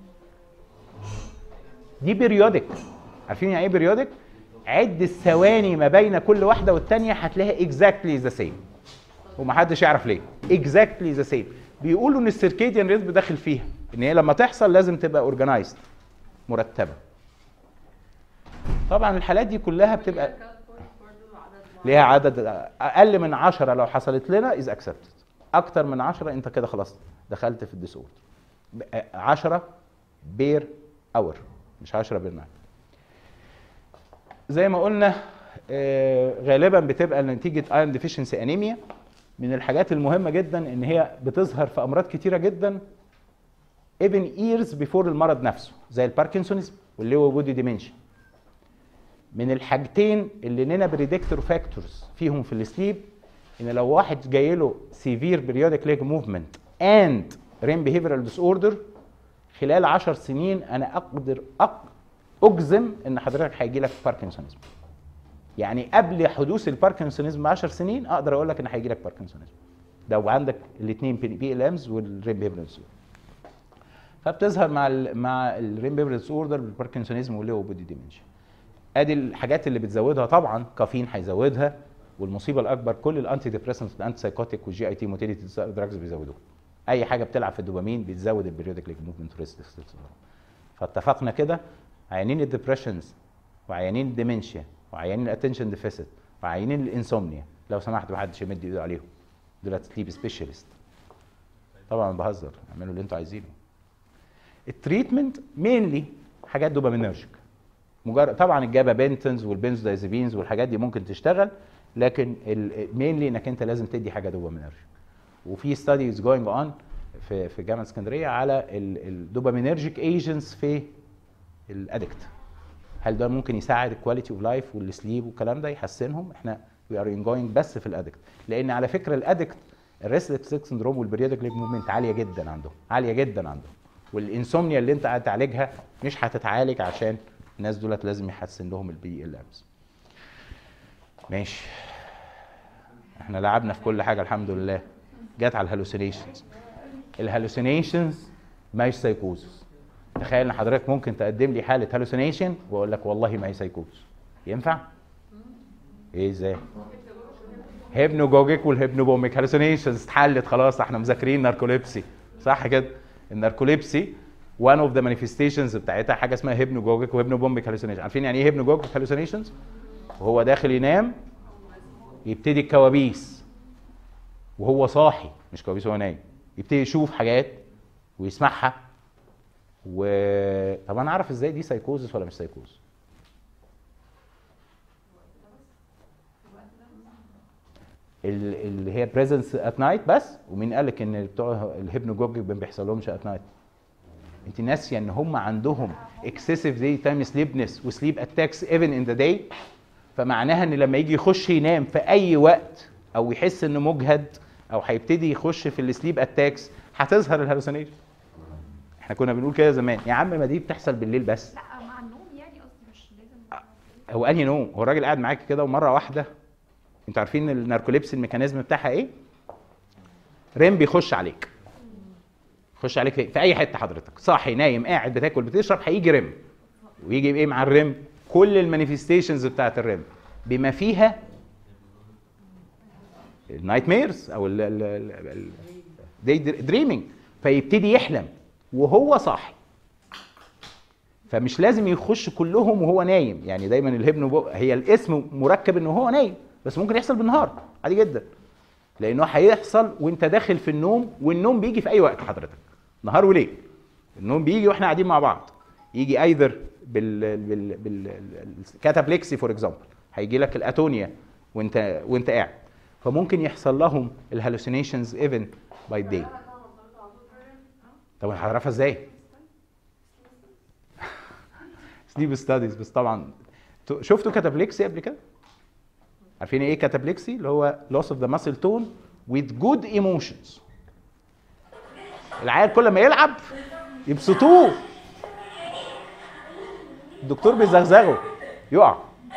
[SPEAKER 2] دي بيريودك. عارفين يعني ايه بيريودك؟ عد الثواني ما بين كل واحده والثانيه هتلاقيها اكزاكتلي ذا سيم، ومحدش يعرف ليه. اكزاكتلي ذا سيم. بيقولوا ان السيركيديان ريزم داخل فيها، ان هي لما تحصل لازم تبقى اورجنايزد، مرتبه. طبعا الحالات دي كلها بتبقى ليها عدد اقل من 10 لو حصلت لنا از اكسبتد. اكتر من 10 انت كده خلاص دخلت في الديس اوردر. 10 بير اور مش 10 بير نايت. زي ما قلنا غالبا بتبقى نتيجه ايرون ديفيشنسي انيميا. من الحاجات المهمه جدا ان هي بتظهر في امراض كتيره جدا even years before المرض نفسه، زي الباركنسونيزم والليو بودي ديمنشن. من الحاجتين اللي لنا بريدكتور فاكتورز فيهم في السليب، ان لو واحد جاي له سيفير بريودك ليج موفمنت اند ريم بيهيفيرال ديس اوردر، خلال 10 سنين انا اقدر اجزم ان حضرتك هيجي لك باركنسونيزم. يعني قبل حدوث الباركنسونيزم ب 10 سنين اقدر اقول لك ان هيجي لك باركنسونيزم. لو عندك الاثنين بي ال امز والريم بيهيفيرال ديس اوردر. فبتظهر مع الريم بيهيفيرال ديس اوردر بالباركنسونيزم والليو بودي ديمنشن. ادي الحاجات اللي بتزودها طبعا كافيين هيزودها، والمصيبه الاكبر كل الانتي ديبريسنتس الانتي سايكوتيك والجي اي تي موتيليتي دراجز بيزودوها. اي حاجه بتلعب في الدوبامين بتزود البريودك ليج موفمنت ريسك. فاتفقنا كده عيانين الديبريشنز وعيانين الديمنشيا وعيانين الاتنشن ديفيسيت وعيانين الانسومنيا لو سمحت ما حدش يمد ايده عليهم، دول سليب سبيشالست. طبعا بهزر، اعملوا اللي انتوا عايزينه. التريتمنت مينلي حاجات دوبامينرجيك. مجرد طبعا الجابابنتنز والبنزودايزابينز والحاجات دي ممكن تشتغل، لكن مينلي انك انت لازم تدي حاجه دوبامينرجيك. وفي ستاديز جوينج اون في جامعه اسكندريه على الدوبامينرجيك ايجنتس في الادكت. هل ده ممكن يساعد الكواليتي اوف لايف والسليب والكلام ده يحسنهم؟ احنا وي ار جوينج بس في الادكت، لان على فكره الادكت الريستلكس سندروم والبريودك ليج موفمنت عاليه جدا عندهم، عاليه جدا عندهم. والانسومنيا اللي انت قاعد تعالجها مش هتتعالج عشان الناس دولت لازم يحسن لهم البي ال امز. ماشي، احنا لعبنا في كل حاجه الحمد لله. جت على الهالوسينيشنز. الهالوسينيشنز ماهيش سايكوزس. تخيل ان حضرتك ممكن تقدم لي حاله هالوسينيشن واقول لك والله ما هي سايكوزس. ينفع؟ ايه ازاي؟ هيبنوجوجيك والهيبنوبوميك هالوسينيشنز اتحلت خلاص، احنا مذاكرين ناركوليبسي صح كده؟ الناركوليبسي one of the manifestations بتاعتها حاجه اسمها هيبنوجوجيك وهيبنوبوميك هالوسينيشن. عارفين يعني ايه هيبنوجوجيك هالوسينيشنز؟ وهو داخل ينام يبتدي الكوابيس وهو صاحي، مش كوابيس وهو نايم، يبتدي يشوف حاجات ويسمعها. طب انا اعرف ازاي دي سايكوزس ولا مش سايكوزس؟ اللي هي بريزنس ات نايت بس. ومين قال لك ان بتوع الهيبنوجوجيك ما بيحصلهمش ات نايت؟ انت ناسيه ان هم عندهم اكسسيف داي تايم سليبنس وسليب اتاكس ايفن ان ذا داي. فمعناها ان لما يجي يخش ينام في اي وقت او يحس انه مجهد او هيبتدي يخش في السليب اتاكس هتظهر الهالوسينيشن. احنا كنا بنقول كده زمان يا عم ما دي بتحصل بالليل بس.
[SPEAKER 3] لا مع النوم يعني قصدي مش لازم.
[SPEAKER 2] هو انهي نوم؟ هو الراجل قاعد معاك كده ومره واحده انتوا عارفين الناركوليبس الميكانيزم بتاعها ايه؟ ريم بيخش عليك. يخش عليك في اي حته حضرتك، صاحي نايم قاعد بتاكل بتشرب، هيجي ريم. ويجي بايه مع الريم؟ كل المانيفستيشنز بتاعت الريم بما فيها النايت ميرز او دريمينج. فيبتدي يحلم وهو صاحي. فمش لازم يخش كلهم وهو نايم، يعني دايما الهيبنو هي الاسم مركب ان هو نايم، بس ممكن يحصل بالنهار عادي جدا. لانه هيحصل وانت داخل في النوم، والنوم بيجي في اي وقت حضرتك، نهار وليل. النوم بيجي واحنا قاعدين مع بعض، يجي ايذر بالكاتابلكسي فور اكزامبل، هيجي لك الاتونيا وانت قاعد. فممكن يحصل لهم الهالوسينيشنز ايفن باي داي. طب هنعرفها ازاي؟ سليب ستاديز. بس طبعا شفتوا كاتابلكسي قبل كده؟ عارفين ايه كاتابلكسي؟ اللي هو loss of the muscle tone with good emotions. العيال كل ما يلعب يبسطوه، الدكتور بيزغزغه يقع.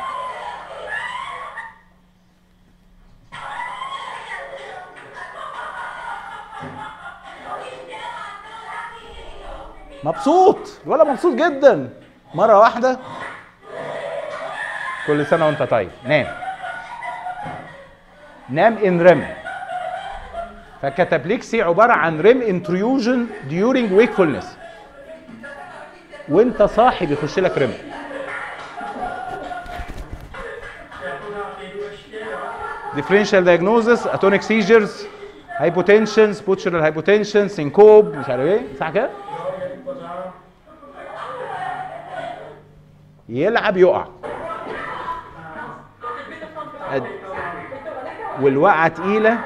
[SPEAKER 2] مبسوط الولد، مبسوط جدا. مره واحده كل سنه وانت طيب نام ان ريم. فالكاتابلكسي عباره عن ريم انتروجن during wakefulness، وانت صاحي بيخش لك ريم. differential diagnosis اتونيك سيجرز، hypotension spatural hypotension، syncope، مش عارف ايه، صح كده؟ يلعب يقع، والوقعه تقيله.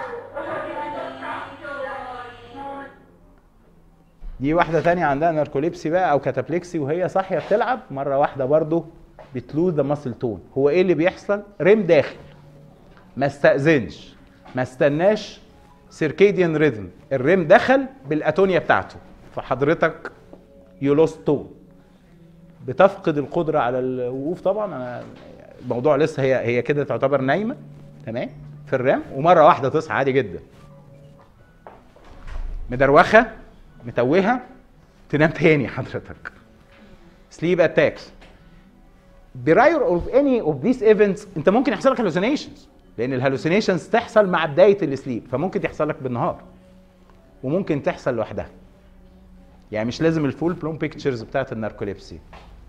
[SPEAKER 2] دي واحده تانية عندها ناركوليبسي بقى او كاتابلكسي، وهي صاحيه بتلعب مره واحده برضو بتلوز ذا ماسل تون. هو ايه اللي بيحصل؟ ريم داخل، ما استأذنش، ما استناش سيركيديان ريذم، الريم دخل بالاتونيا بتاعته، فحضرتك يو لوست تون، بتفقد القدره على الوقوف. طبعا انا الموضوع لسه هي كده تعتبر نايمه تمام في الريم، ومره واحده تصحى عادي جدا، مدروخه متوهه، تنام تاني حضرتك. سليب اتاكس براير اوف اني اوف ذيس ايفنتس، انت ممكن يحصل لك هالوسينيشنز، لان الهالوسينيشنز تحصل مع بدايه السليب، فممكن تحصل لك بالنهار وممكن تحصل لوحدها، يعني مش لازم الفول بلون بيكتشرز بتاعت الناركوليبسي.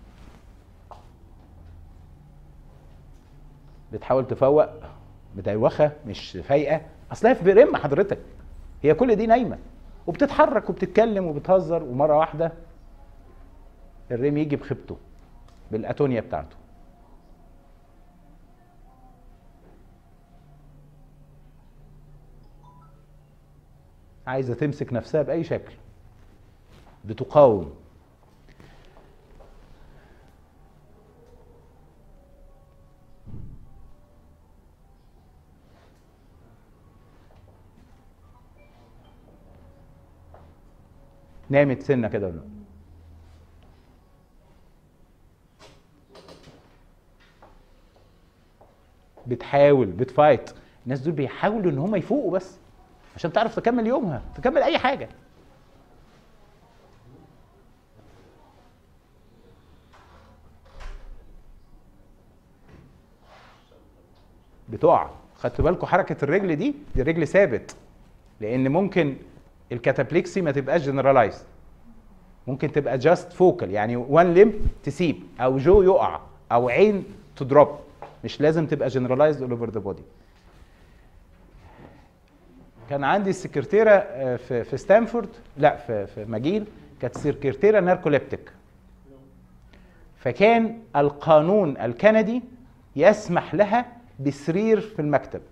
[SPEAKER 2] بتحاول تفوق، مدوخه مش فايقه، اصلها في ريم حضرتك، هي كل دي نايمه وبتتحرك وبتتكلم وبتهزر، ومره واحده الريم يجي بخيبته بالاتونيا بتاعته. عايزه تمسك نفسها باي شكل، بتقاوم. نامت سنه كده ولا بتحاول بتفايت. الناس دول بيحاولوا ان هم يفوقوا بس عشان تعرف تكمل يومها، تكمل اي حاجه. بتقع. خدتوا بالكم حركه الرجل دي الرجل ثابت، لان ممكن الكاتابلكسي ما تبقاش جنرالايزد، ممكن تبقى جاست فوكال، يعني وان ليم تسيب او جو يقع او عين تدروب، مش لازم تبقى جنرالايزد اول اوفر ذا بودي. كان عندي السكرتيره في ستانفورد، لا في ماجيل، كانت سكرتيره ناركوليبتيك، فكان القانون الكندي يسمح لها بسرير في المكتب،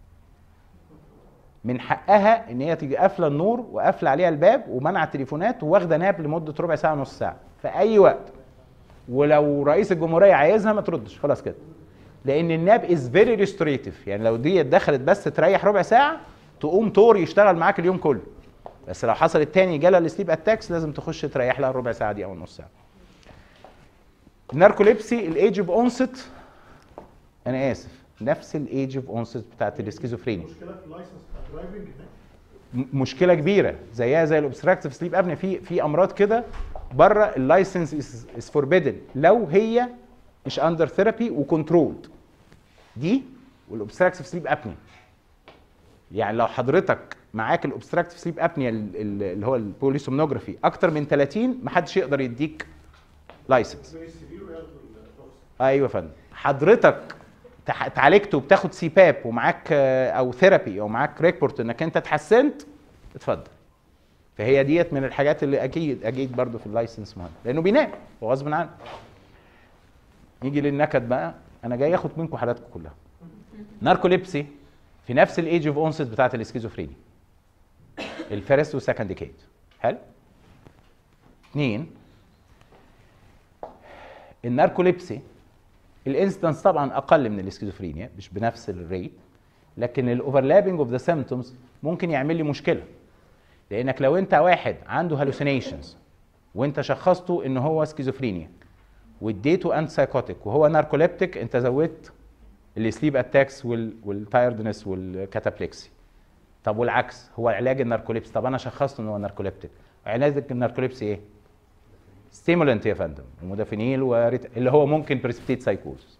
[SPEAKER 2] من حقها ان هي تيجي قافله النور وقافله عليها الباب ومنع التليفونات وواخده ناب لمده ربع ساعه نص ساعه في اي وقت، ولو رئيس الجمهوريه عايزها ما تردش خلاص كده، لان الناب از فيري ريستوريتيف، يعني لو دي دخلت بس تريح ربع ساعه تقوم طور يشتغل معاك اليوم كله، بس لو حصلت تاني جالها السليب اتاكس لازم تخش تريح لها الربع ساعه دي او النص ساعه. الناركوليبسي الايج اوف اونست، انا اسف، نفس الايج اوف اونست بتاعت الاسكيزوفرينيا.
[SPEAKER 6] مشكله في اللايسنس بتاع الدرايفنج هناك،
[SPEAKER 2] مشكله كبيره زيها زي الاوبستراكتيف سليب ابني، في امراض كده بره اللايسنس از فوربيدن لو هي مش اندر ثيرابي وكنترولد، دي والاوبستراكتيف سليب ابني. يعني لو حضرتك معاك الاوبستراكتيف سليب ابني اللي هو البوليسومنوجرافي اكتر من 30 محدش يقدر يديك لايسنس. ايوه يا فندم، حضرتك اتعالجت وبتاخد سي باب ومعاك او ثيرابي او معاك ريبورت انك انت اتحسنت، اتفضل. فهي ديت من الحاجات اللي اكيد برضو في اللايسنس مهم، لانه بينام وغصب عنه. نيجي للنكد بقى، انا جاي اخد منكم حالاتكم كلها. ناركوليبسي في نفس الايج اوف اونست بتاعت الاسكيزوفرينيا، الفيرست والسكند ديكيد. حلو. 2 الناركوليبسي الانستنس طبعا اقل من الاسكيزوفرينيا مش بنفس الريت، لكن الاوفرلابنج اوف ذا سيمبتومز ممكن يعمل لي مشكله. لانك لو انت واحد عنده هالوسينيشنز وانت شخصته ان هو سكيزوفرينيا واديته انت سايكوتيك وهو ناركوليبتيك، انت زودت السليب اتاكس والتايردنس والكاتابلكسي. طب والعكس، هو علاج الناركوليبسي، طب انا شخصته ان هو ناركوليبتيك، علاج الناركوليبسي ايه؟ ستيمولنت يا فندم ومودافينيل اللي هو ممكن بريسبتيت سايكوز.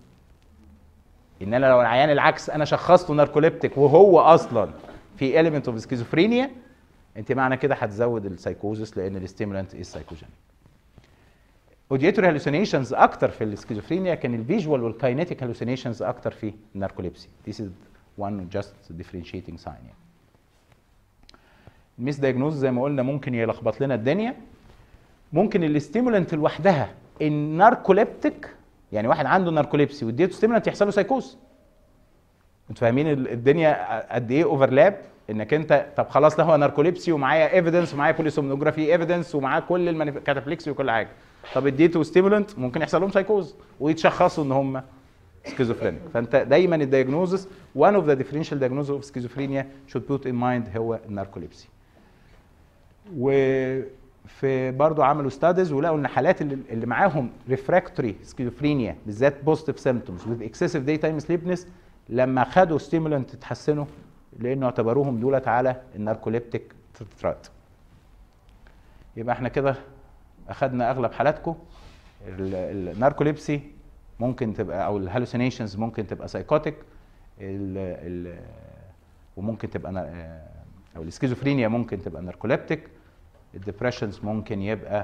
[SPEAKER 2] ان انا لو العيان العكس انا شخصته ناركوليبتيك وهو اصلا في element of schizophrenia، انت معنى كده هتزود السايكوزس لان الستيمولنت از سايكوجينيك. اوديتوري هالوسينيشنز اكتر في السكيزوفرينيا، كان الفيجوال والكاينيتيك هالوسينيشنز اكتر في الناركوليبسي. This is one just differentiating sign يعني. الميس دايجنوز زي ما قلنا ممكن يلخبط لنا الدنيا. ممكن الستيمولنت لوحدها الناركوليبتيك، يعني واحد عنده ناركوليبسي واديته ستيمولنت يحصل له سايكوز. انتوا فاهمين الدنيا قد ايه اوفرلاب؟ انك انت طب خلاص، لا هو ناركوليبسي ومعايا ايفيدنس ومعايا بوليسومنوجرافي ايفيدنس ومعاه كل كاتابلكسي وكل حاجه، طب اديته ستيمولنت ممكن يحصل لهم سايكوز ويتشخصوا ان هم سكيزوفرينيك. فانت دايما الدايجنوزس one of the differential diagnosis of schizophrenia should put in mind هو الناركوليبسي. وفي برضه عملوا ستاديز ولقوا ان حالات اللي معاهم ريفراكتوري سكيزوفرينيا بالذات بوزيتيف سيمبتومز with excessive daytime sleepiness لما خدوا ستيمولنت اتحسنوا، لانه اعتبروهم دولت على الناركوليبتيك ترات. يبقى احنا كده اخدنا اغلب حالاتكم. الناركوليبسي ممكن تبقى او الهالوسينيشنز ممكن تبقى سايكوتيك، وممكن تبقى او السكيزوفرينيا ممكن تبقى ناركوليبتيك، الديبريشنز ممكن يبقى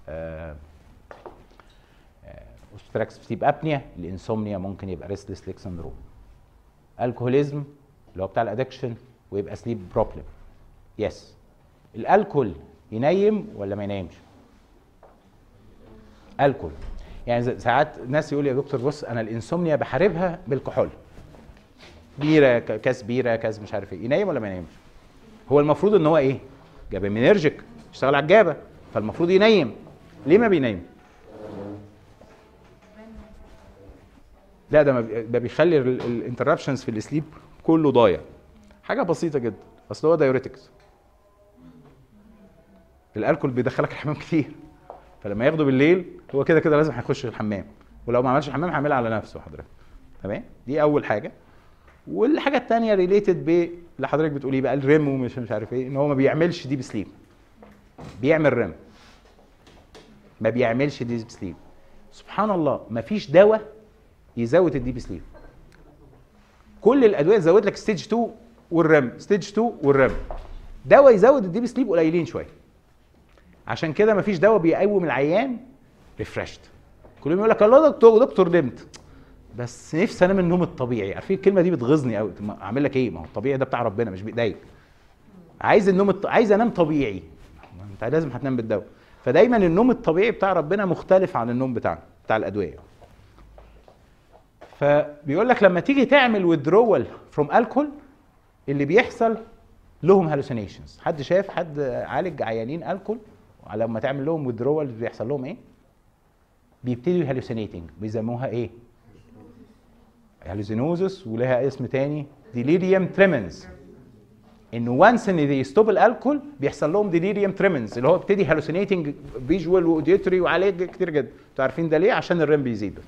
[SPEAKER 2] اوبستراكتيف سليب ابنيا، الانسومنيا ممكن يبقى ريستلس ليك سندروم. الكحوليزم اللي هو بتاع الادكشن ويبقى سليب بروبلم. يس. الالكول ينيم ولا ما ينامش؟ الكول يعني ساعات ناس يقول يا دكتور بص انا الانسومنيا بحاربها بالكحول، بيره كاس بيره كاس مش عارف ايه، ينيم ولا ما ينامش؟ هو المفروض ان هو ايه؟ جابامينرجيك، يشتغل على الجابه، فالمفروض ينيم. ليه ما بينيم؟ لا ده بيخلي الانتربشنز في السليب كله ضايع. حاجه بسيطه جدا، اصل هو دايوريتكس. الالكول بيدخلك الحمام كتير، فلما ياخده بالليل هو كده كده لازم هيخش الحمام، ولو ما عملش الحمام هيعملها على نفسه حضرتك. تمام؟ دي اول حاجه. والحاجه الثانيه ريليتد اللي حضرتك بتقوليه بقى الريم ومش عارف ايه، ان هو ما بيعملش ديب سليب، بيعمل ريم ما بيعملش ديب سليب. سبحان الله ما فيش دواء يزود الديب سليب. كل الادويه تزود لك ستيج 2 والريم، ستيج 2 والريم. دواء يزود الديب سليب قليلين شويه. عشان كده ما فيش دواء بيقوم العيان ريفرشت. كلهم يقول لك الله دكتور نمت، بس نفسي انام النوم الطبيعي. عارفين الكلمه دي بتغيظني قوي. اعمل لك ايه؟ ما هو الطبيعي ده بتاع ربنا مش بايديك. عايز النوم عايز انام طبيعي، انت لازم هتنام بالدواء. فدايما النوم الطبيعي بتاع ربنا مختلف عن النوم بتاعنا بتاع الادويه. فبيقول لك لما تيجي تعمل withdrawal from alcohol اللي بيحصل لهم hallucinations. حد شاف حد عالج عيانين الكول لما تعمل لهم withdrawal بيحصل لهم ايه؟ بيبتدوا hallucinating، بيسموها ايه؟ hallucinosis، ولها اسم تاني delirium tremens. انه وانس ان يستوب الالكول بيحصل لهم delirium tremens اللي هو بيبتدي hallucinating visual واوديتوري وعلاج كتير جدا. انتوا عارفين ده ليه؟ عشان الريم بيزيد.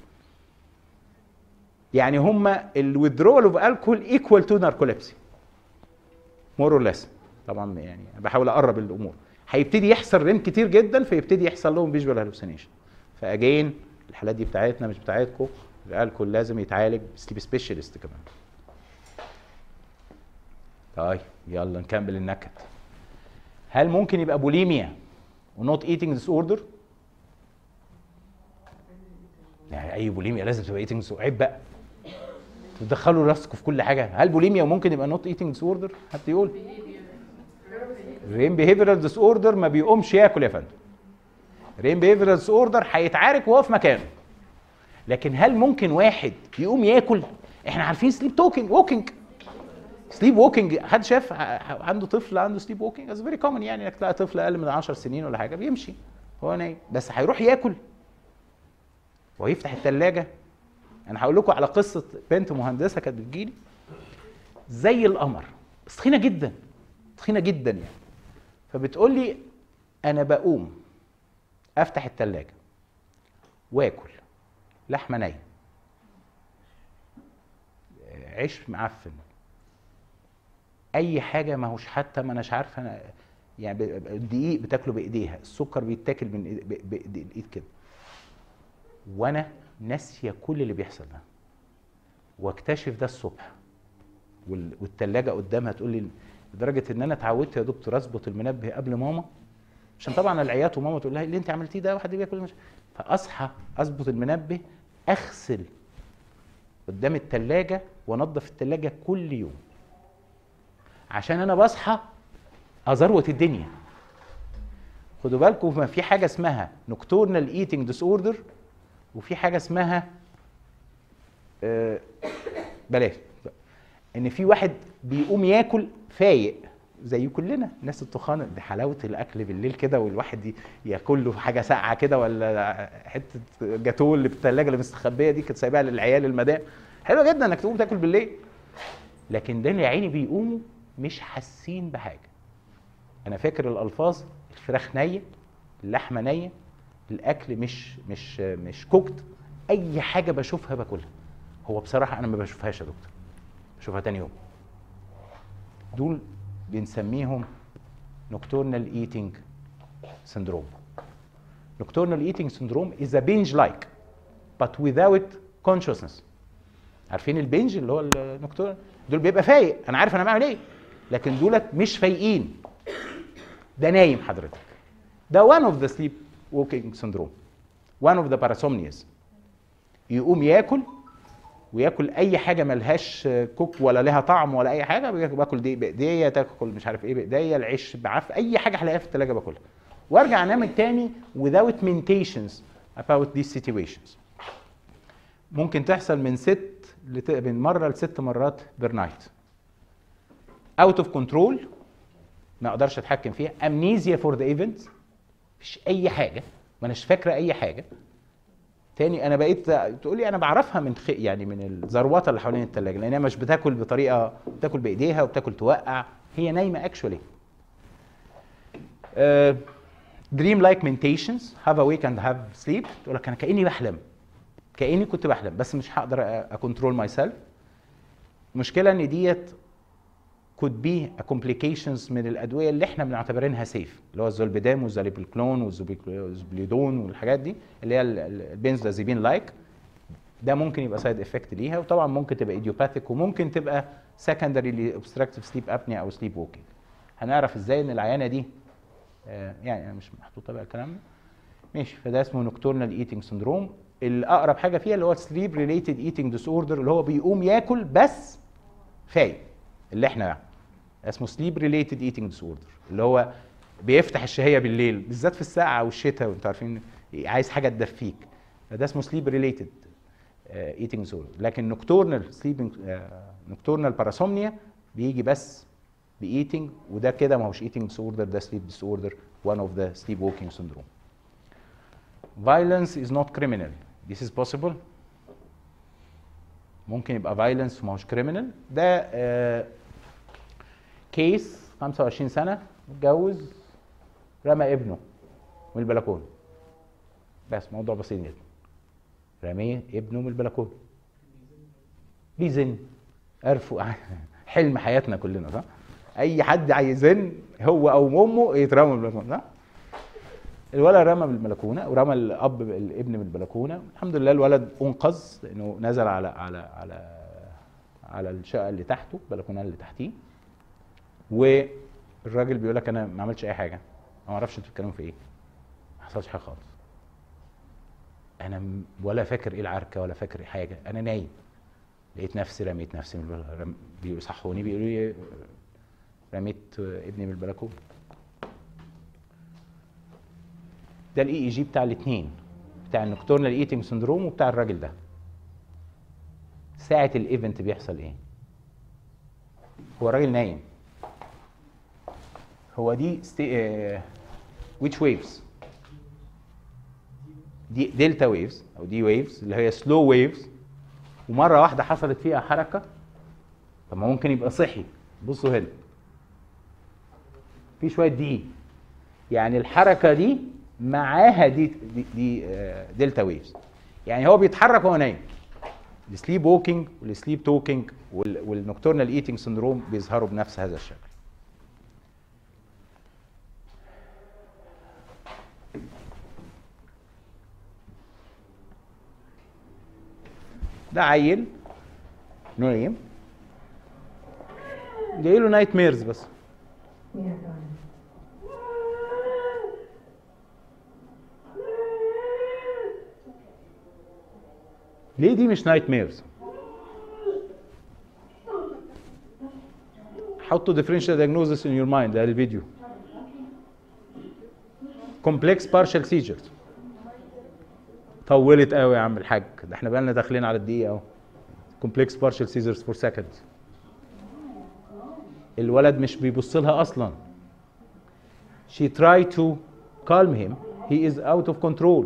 [SPEAKER 2] يعني هما الويدرول اوف الكول ايكوال تو ناركوليبسي مور اور ليس. طبعا يعني بحاول اقرب الامور. هيبتدي يحصل ريم كتير جدا فيبتدي يحصل لهم فيجوال هالوسينيشن. فاجين الحالات دي بتاعتنا مش بتاعتكم. الالكول لازم يتعالج سليب سبيشالست كمان. طيب يلا نكمل النكت. هل ممكن يبقى بوليميا ونوت ايتنج ديس اوردر؟ يعني اي بوليميا لازم تبقى ايتنج ديس اوردر؟ عيب بقى تدخلوا راسكم في كل حاجه. هل بوليميا وممكن يبقى نوت ايتنج ديس اوردر؟ حد يقول؟ رين بيهيفيرال ديس اوردر ما بيقومش ياكل يا فندم. رين بيهيفيرال ديس اوردر هيتعارك وهو في مكانه. لكن هل ممكن واحد يقوم ياكل؟ احنا عارفين سليب توكينج ووكينج. سليب ووكينج حد شاف عنده طفل عنده سليب ووكينج؟ از فيري كومن يعني انك تلاقي طفل اقل من 10 سنين ولا حاجه بيمشي هو نايم، بس هيروح ياكل ويفتح الثلاجه انا هقول لكم على قصه بنت مهندسه كانت بتجيلي زي القمر، بس تخينه جدا، تخينه جدا يعني. فبتقول لي انا بقوم افتح الثلاجه واكل لحمه نيه، عيش معفن، اي حاجه ما هوش، حتى ما اناش عارفه انا يعني، الدقيق بتاكله بايديها، السكر بيتاكل من بالايد كده، وانا ناسيه كل اللي بيحصل ده، واكتشف ده الصبح والثلاجه قدامها تقول لي، لدرجه ان انا اتعودت يا دكتور اظبط المنبه قبل ماما، عشان طبعا العياط وماما تقول لها اللي انت عملتيه ده واحد بياكل مش، فاصحى اظبط المنبه، اغسل قدام الثلاجه وانضف الثلاجه كل يوم، عشان انا بصحى ازروت الدنيا. خدوا بالكم، ما في حاجه اسمها نوكتورنال ايتنج ديس اوردر، وفي حاجه اسمها بلاش، ان في واحد بيقوم ياكل فايق زي كلنا الناس التخان، دي حلاوه الاكل بالليل كده، والواحد ياكل له حاجه ساقعه كده، ولا حته جاتوه اللي في الثلاجه اللي مستخبيه دي كانت سايباها للعيال المدام، حلوه جدا انك تقوم تاكل بالليل. لكن ده اللي يا عيني بيقوموا مش حاسين بحاجه. انا فاكر الالفاظ، الفراخ نيه، اللحمه نيه، الاكل مش كوكت، اي حاجه بشوفها باكلها. هو بصراحه انا ما بشوفهاش يا دكتور، بشوفها تاني يوم. دول بنسميهم nocturnal eating syndrome. Nocturnal eating syndrome is a binge-like but without consciousness. عارفين البنج اللي هو النكتورن؟ دول بيبقى فايق، انا عارف انا بعمل ايه، لكن دولت مش فايقين، ده نايم حضرتك. ده one of the sleep walking syndrome, one of the parasomnias. يقوم ياكل وياكل اي حاجه ملهاش كوك ولا لها طعم ولا اي حاجه، باكل دي بايديا، تاكل مش عارف ايه بايديا، العيش بعف، اي حاجه هلاقيها في الثلاجه باكلها، وارجع انام تاني without mentations about these situations. ممكن تحصل من مره لست مرات بير نايت. اوت اوف كنترول، ما اقدرش اتحكم فيها. امنيزيا فور ذا ايفنت، مفيش اي حاجه، ما اناش فاكره اي حاجه. تاني انا بقيت تقولي انا بعرفها من يعني من الزروطه اللي حوالين الثلاجه، لانها مش بتاكل بطريقه، بتاكل بايديها وبتاكل توقع، هي نايمه اكشولي. دريم لايك منتيشنز، هاف اويك اند هاف سليب، تقول لك انا كاني بحلم، كاني كنت بحلم، بس مش هقدر اكنترول ماي سيلف. المشكله ان ديت could be a complications من الادويه اللي احنا بنعتبرينها سيف، اللي هو الزولبيدام والزاليبيكلون والزوبليدون والحاجات دي اللي هي البنزودازيبين لايك، ده ممكن يبقى سايد افكت ليها، وطبعا ممكن تبقى ايديوباثيك، وممكن تبقى سكندري لاوبستراكتيف سليب ابنيا او سليب ووكينج. هنعرف ازاي ان العيانه دي يعني مش محطوطه بقى الكلام ده ماشي. فده اسمه نوكتورنال ايتنج سندروم. الاقرب حاجه فيها اللي هو سليب ريليتد ايتنج ديس اوردر، اللي هو بيقوم ياكل بس فايق، اللي احنا اسمه سليب ريليتد ايتنج ديس اوردر، اللي هو بيفتح الشهيه بالليل بالذات في الساعه والشتاء، وانتوا عارفين عايز حاجه تدفيك، ده اسمه سليب ريليتد ايتنج ديس اوردر. لكن نوكتورنال سليبنج، نوكتورنال باراسومنيا بيجي بس بايتنج، وده كده ما هوش ايتنج ديس اوردر، ده سليب ديس اوردر، one of the sleepwalking syndrome. Violence is not criminal. This is possible. ممكن يبقى violence وما هوش criminal. ده كيس 25 سنة متجوز، رمى ابنه من البلكونة، بس موضوع بسيط جدا، رميه ابنه من البلكونة، بيزن، عرفوا حلم حياتنا كلنا صح؟ أي حد عايزن هو أو أمه يترمى من البلكونة صح؟ الولد رمى من البلكونه، ورمى الابن من البلكونه، الحمد لله الولد انقذ لانه نزل على الشقه اللي تحته، البلكونه اللي تحتيه، والراجل بيقول لك انا ما عملتش اي حاجه، انا ما اعرفش انتوا بتتكلموا في ايه، ما حصلش حاجه خالص، انا ولا فاكر ايه العركه ولا فاكر حاجه، انا نايم لقيت نفسي رميت نفسي من البلكونه، بيصحوني بيقولوا لي رميت ابني من البلكونه. ده الاي اي جي بتاع الاثنين، بتاع النوكتورنال ايتنج سندروم وبتاع الراجل ده. ساعة الايفنت بيحصل ايه؟ هو الراجل نايم، هو دي which waves؟ دي دلتا ويفز او دي ويفز اللي هي سلو ويفز ومره واحده حصلت فيها حركه. طب ما ممكن يبقى صحي. بصوا هنا في شويه دي، يعني الحركه دي معاها دي دلتا ويفز، يعني هو بيتحرك وهو نايم. السليب ووكينج والسليب توكينج والنوكتورنال ايتنج سندروم بيظهروا بنفس هذا الشكل. ده عيل نايم جاي له نايت ميرز بس. ليه دي مش نايت ميرز؟ حطوا differential diagnosis in your mind. ده الفيديو. complex partial seizures. طولت قوي يا عم الحاج، ده احنا بقالنا داخلين على الدقيقه اهو. complex partial seizures for seconds. الولد مش بيبص لها اصلا. she tried to calm him. he is out of control.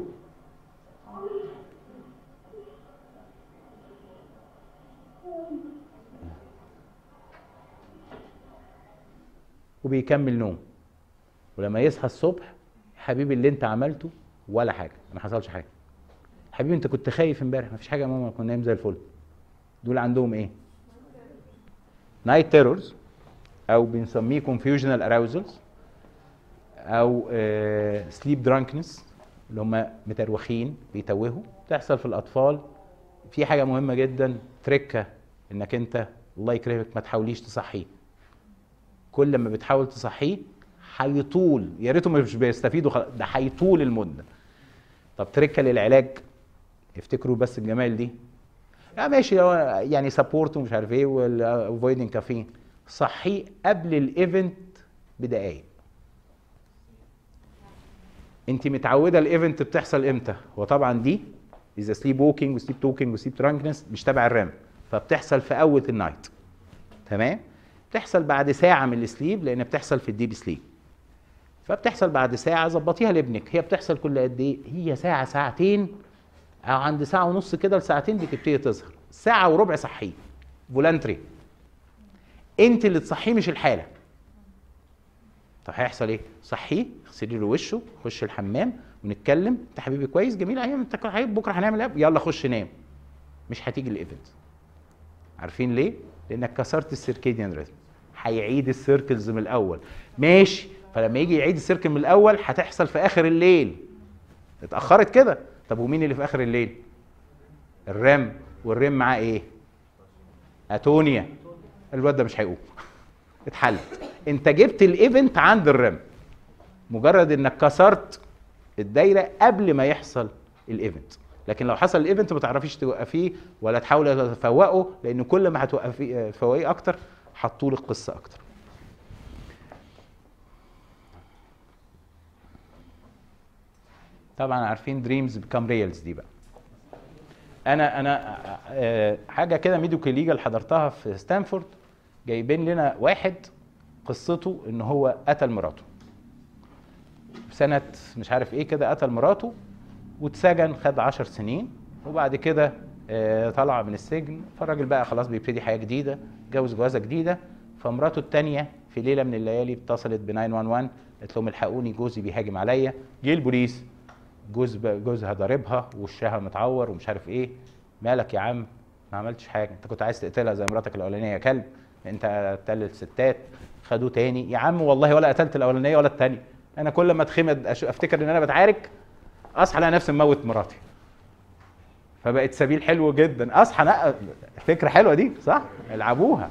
[SPEAKER 2] وبيكمل نوم. ولما يصحى الصبح، حبيبي اللي انت عملته ولا حاجه، ما حصلش حاجه. حبيبي انت كنت خايف امبارح، ما فيش حاجه يا ماما، كنا نايم زي الفل. دول عندهم ايه؟ نايت تيرورز، او بنسميه confusional arousals، او سليب درانكنس، اللي هم متروخين بيتوهوا. بتحصل في الاطفال. في حاجه مهمه جدا، تركه، انك انت الله يكرمك ما تحاوليش تصحيه. كل ما بتحاول تصحيه هيطول، يا ريته مش بيستفيدوا ده هيطول المده. طب تركه للعلاج، افتكروا بس الجمال دي. ماشي يعني سبورت ومش عارف ايه والافويدنج كافين. صحيه قبل الايفنت بدقايق. انت متعوده الايفنت بتحصل امتى؟ وطبعا دي اذا سليب ووكينج وسليب توكينج وسليب ترانكنس مش تبع الرام، فبتحصل في اول النايت. تمام؟ بتحصل بعد ساعه من السليب، لان بتحصل في الديب سليب. فبتحصل بعد ساعه. ظبطيها لابنك. هي بتحصل كل قد ايه؟ هي ساعه ساعتين، او عند ساعه ونص كده لساعتين بتبتدي تظهر. ساعه وربع صحيه فولانتري. انت اللي تصحيه مش الحاله. طب هيحصل ايه؟ صحيه، اغسلي له وشه، خش الحمام ونتكلم. انت حبيبي كويس، جميل، ايوه انت بكره هنعمل ايه؟ يلا خش نام. مش هتيجي الايفنت. عارفين ليه؟ لانك كسرت السيركيديان ريتم. هيعيد السيركلز من الاول. ماشي، فلما يجي يعيد السيركل من الاول هتحصل في اخر الليل. اتاخرت كده. طب ومين اللي في اخر الليل؟ الرم. والرم معاه ايه؟ اتونيا. الواد ده مش هيقوم. اتحلت. انت جبت الايفنت عند الرم، مجرد انك كسرت الدايره قبل ما يحصل الايفنت. لكن لو حصل الايفنت ما تعرفيش توقفيه ولا تحاولي تفوقه، لان كل ما هتوقفيه تفوقيه اكتر هتطول القصه اكتر. طبعا عارفين دريمز بيكام ريلز دي بقى. انا حاجه كده ميديكال ليجال حضرتها في ستانفورد. جايبين لنا واحد قصته ان هو قتل مراته في سنه مش عارف ايه كده. قتل مراته واتسجن، خد 10 سنين، وبعد كده طلع من السجن. فالراجل بقى خلاص بيبتدي حياه جديده، جوز جوازه جديده. فمراته الثانيه في ليله من الليالي اتصلت ب 911، قالت لهم الحقوني جوزي بيهاجم عليا. جه البوليس، جوزها ضاربها ووشها متعور ومش عارف ايه. مالك يا عم؟ ما عملتش حاجه، انت كنت عايز تقتلها زي مراتك الاولانيه يا كلب، انت قتلت ستات. خدوه تاني. يا عم والله ولا قتلت الاولانيه ولا الثانيه، انا كل ما اتخمد افتكر ان انا بتعارك اصحى الاقي نفسي مموت مراتي. فبقت سبيل حلو جدا. اصحى فكره حلوه دي صح؟ العبوها.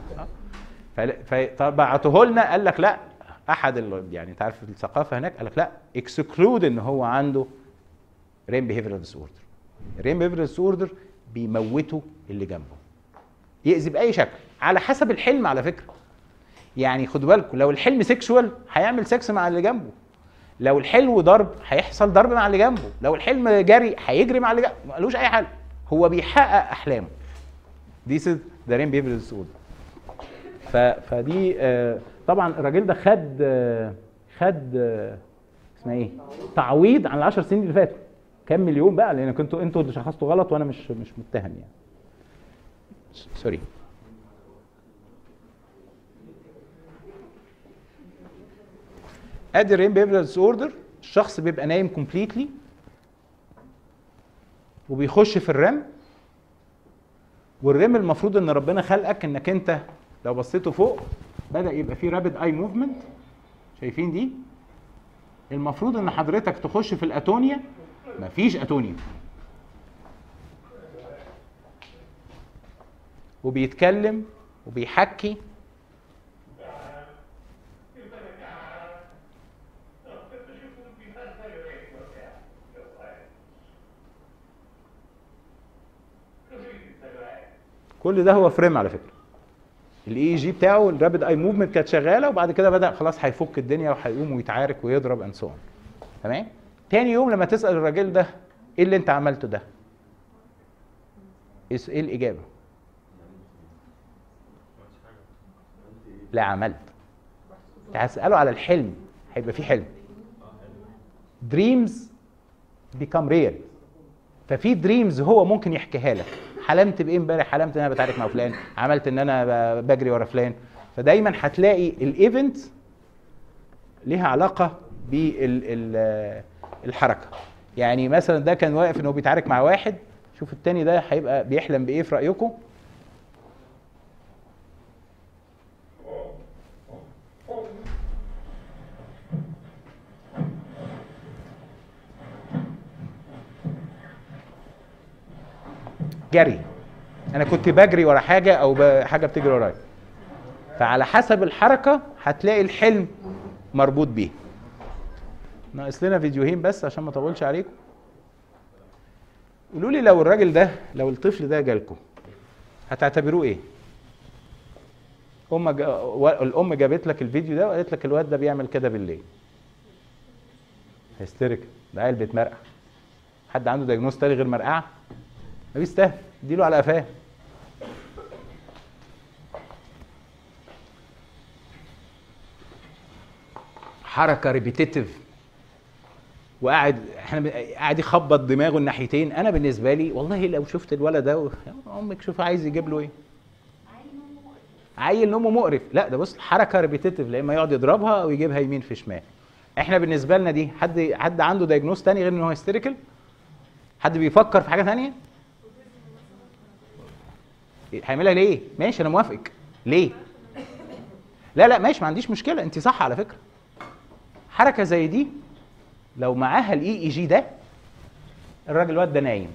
[SPEAKER 2] فبعته لنا. قال لك لا، احد يعني انت عارف الثقافه هناك، قال لك لا اكسكلود ان هو عنده رين بيهيفيرال ديس اوردر. الرين بيهيفيرال ديس اوردر بيموتوا اللي جنبه، يأذي باي شكل على حسب الحلم على فكره. يعني خدوا بالكم، لو الحلم سيكشوال هيعمل سكس مع اللي جنبه، لو الحلم ضرب هيحصل ضرب مع اللي جنبه، لو الحلم جري هيجري مع اللي جنبه. ملوش اي حل، هو بيحقق احلامه. This is the REM behavioral disorder. فدي طبعا الراجل ده خد اسمها ايه؟ تعويض عن ال10 سنين اللي فاتوا. كام مليون بقى، لان انتوا اللي شخصتوا غلط وانا مش متهم يعني. سوري. ادي الريم بيفيرال ديس اوردر، الشخص بيبقى نايم كومبليتلي وبيخش في الريم، والريم المفروض ان ربنا خلقك انك انت لو بصيته فوق بدا يبقى فيه رابيد اي موفمنت، شايفين دي؟ المفروض ان حضرتك تخش في الاتونيا، مفيش اتونيا، وبيتكلم وبيحكي كل ده هو فريم على فكره. الاي جي بتاعه الرابيد اي موفمنت كانت شغاله، وبعد كده بدا خلاص هيفك الدنيا وهيقوم ويتعارك ويضرب اند سو اون. تمام؟ تاني يوم لما تسال الراجل ده ايه اللي انت عملته ده؟ ايه الاجابه؟ لا عملت. هتساله على الحلم، هيبقى في حلم. دريمز بيكام ريال. ففي دريمز هو ممكن يحكيها لك، حلمت بايه امبارح؟ حلمت ان انا بتعارك مع فلان، عملت ان انا بجري ورا فلان. فدايما هتلاقي الايفنت ليها علاقه بالحركه. يعني مثلا ده كان واقف ان هو بيتعارك مع واحد، شوف التاني ده هيبقى بيحلم بايه في رايكم؟ جري. انا كنت بجري ورا حاجه او حاجه بتجري ورايا. فعلى حسب الحركه هتلاقي الحلم مربوط بيه. ناقص لنا فيديوهين بس عشان ما اطولش عليكم. قولوا لي لو الراجل ده، لو الطفل ده جالكم هتعتبروه ايه؟ الام جابت لك الفيديو ده وقالت لك الواد ده بيعمل كده بالليل. هيستيريكال، ده عيل بيتمرقع. حد عنده دايجنوز تاني غير مرقعه؟ ما بيستاهل، اديله على قفاه. حركه ريبيتيتيف وقاعد قاعد يخبط دماغه الناحيتين. انا بالنسبه لي والله لو شفت الولد ده امك شوف عايز يجيب له ايه؟ عيل نومه مقرف. لا ده بص حركه ريبيتيتيف، لا اما يقعد يضربها او يجيبها يمين في شمال. احنا بالنسبه لنا دي حد عنده دايجنوز تاني غير ان هو هيستيريكال؟ حد بيفكر في حاجه ثانيه؟ هيعملها ليه؟ ماشي انا موافقك. ليه؟ لا ماشي ما عنديش مشكله، انت صح على فكره. حركه زي دي لو معاها الاي اي جي ده، الواد ده نايم،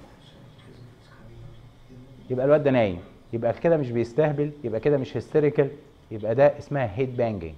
[SPEAKER 2] يبقى الواد ده نايم، يبقى كده مش بيستهبل، يبقى كده مش هيستيريكال، يبقى ده اسمها هيد بانجنج.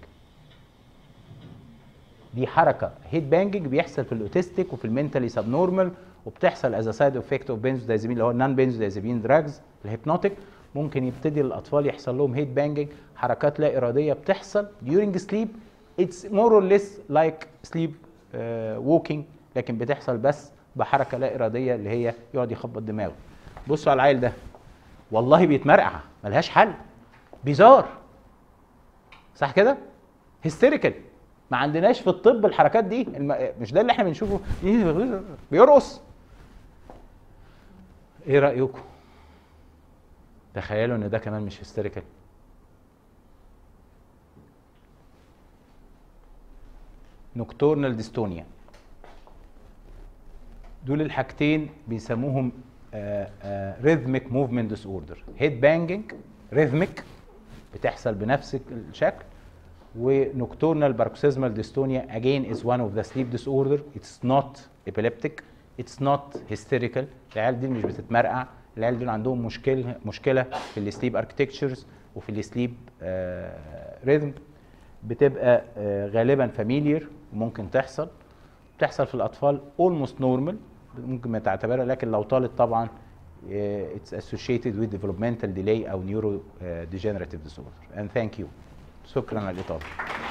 [SPEAKER 2] دي حركه هيد بانجنج بيحصل في الاوتيستيك وفي المنتالي سب نورمال، وبتحصل از سايد افكت اوف بنزودايزابين اللي هو النون بنزودايزابين دراجز الهيبنوتيك. ممكن يبتدي الاطفال يحصل لهم هيد بانجنج، حركات لا اراديه بتحصل during sleep. It's more or less like sleep walking، لكن بتحصل بس بحركه لا اراديه اللي هي يقعد يخبط دماغه. بصوا على العيل ده والله بيتمرقع، ملهاش حل، بيزار، صح كده؟ هيستيريكال. ما عندناش في الطب الحركات دي، مش ده اللي احنا بنشوفه، بيرقص. ايه رايكم؟ تخيلوا ان ده كمان مش هيستيريكال. نوكتورنال ديستونيا، دول الحاجتين بيسموهم ريثميك موفمنت ديس اوردر. هيد بانجنج ريثميك بتحصل بنفس الشكل، ونوكتورنال باركسيزمال ديستونيا again is one of the sleep disorder. It's not epileptic, it's not hysterical. العيال دي مش بتتمرقع، العيال دول عندهم مشكله في السليب اركتكتشرز وفي السليب ريذم. بتبقى غالبا فاميليير، ممكن بتحصل في الاطفال almost normal، ممكن ما تعتبرها، لكن لو طالت طبعا it's associated with developmental delay او neurodegenerative disorder. And thank you. شكرا على الإطالة.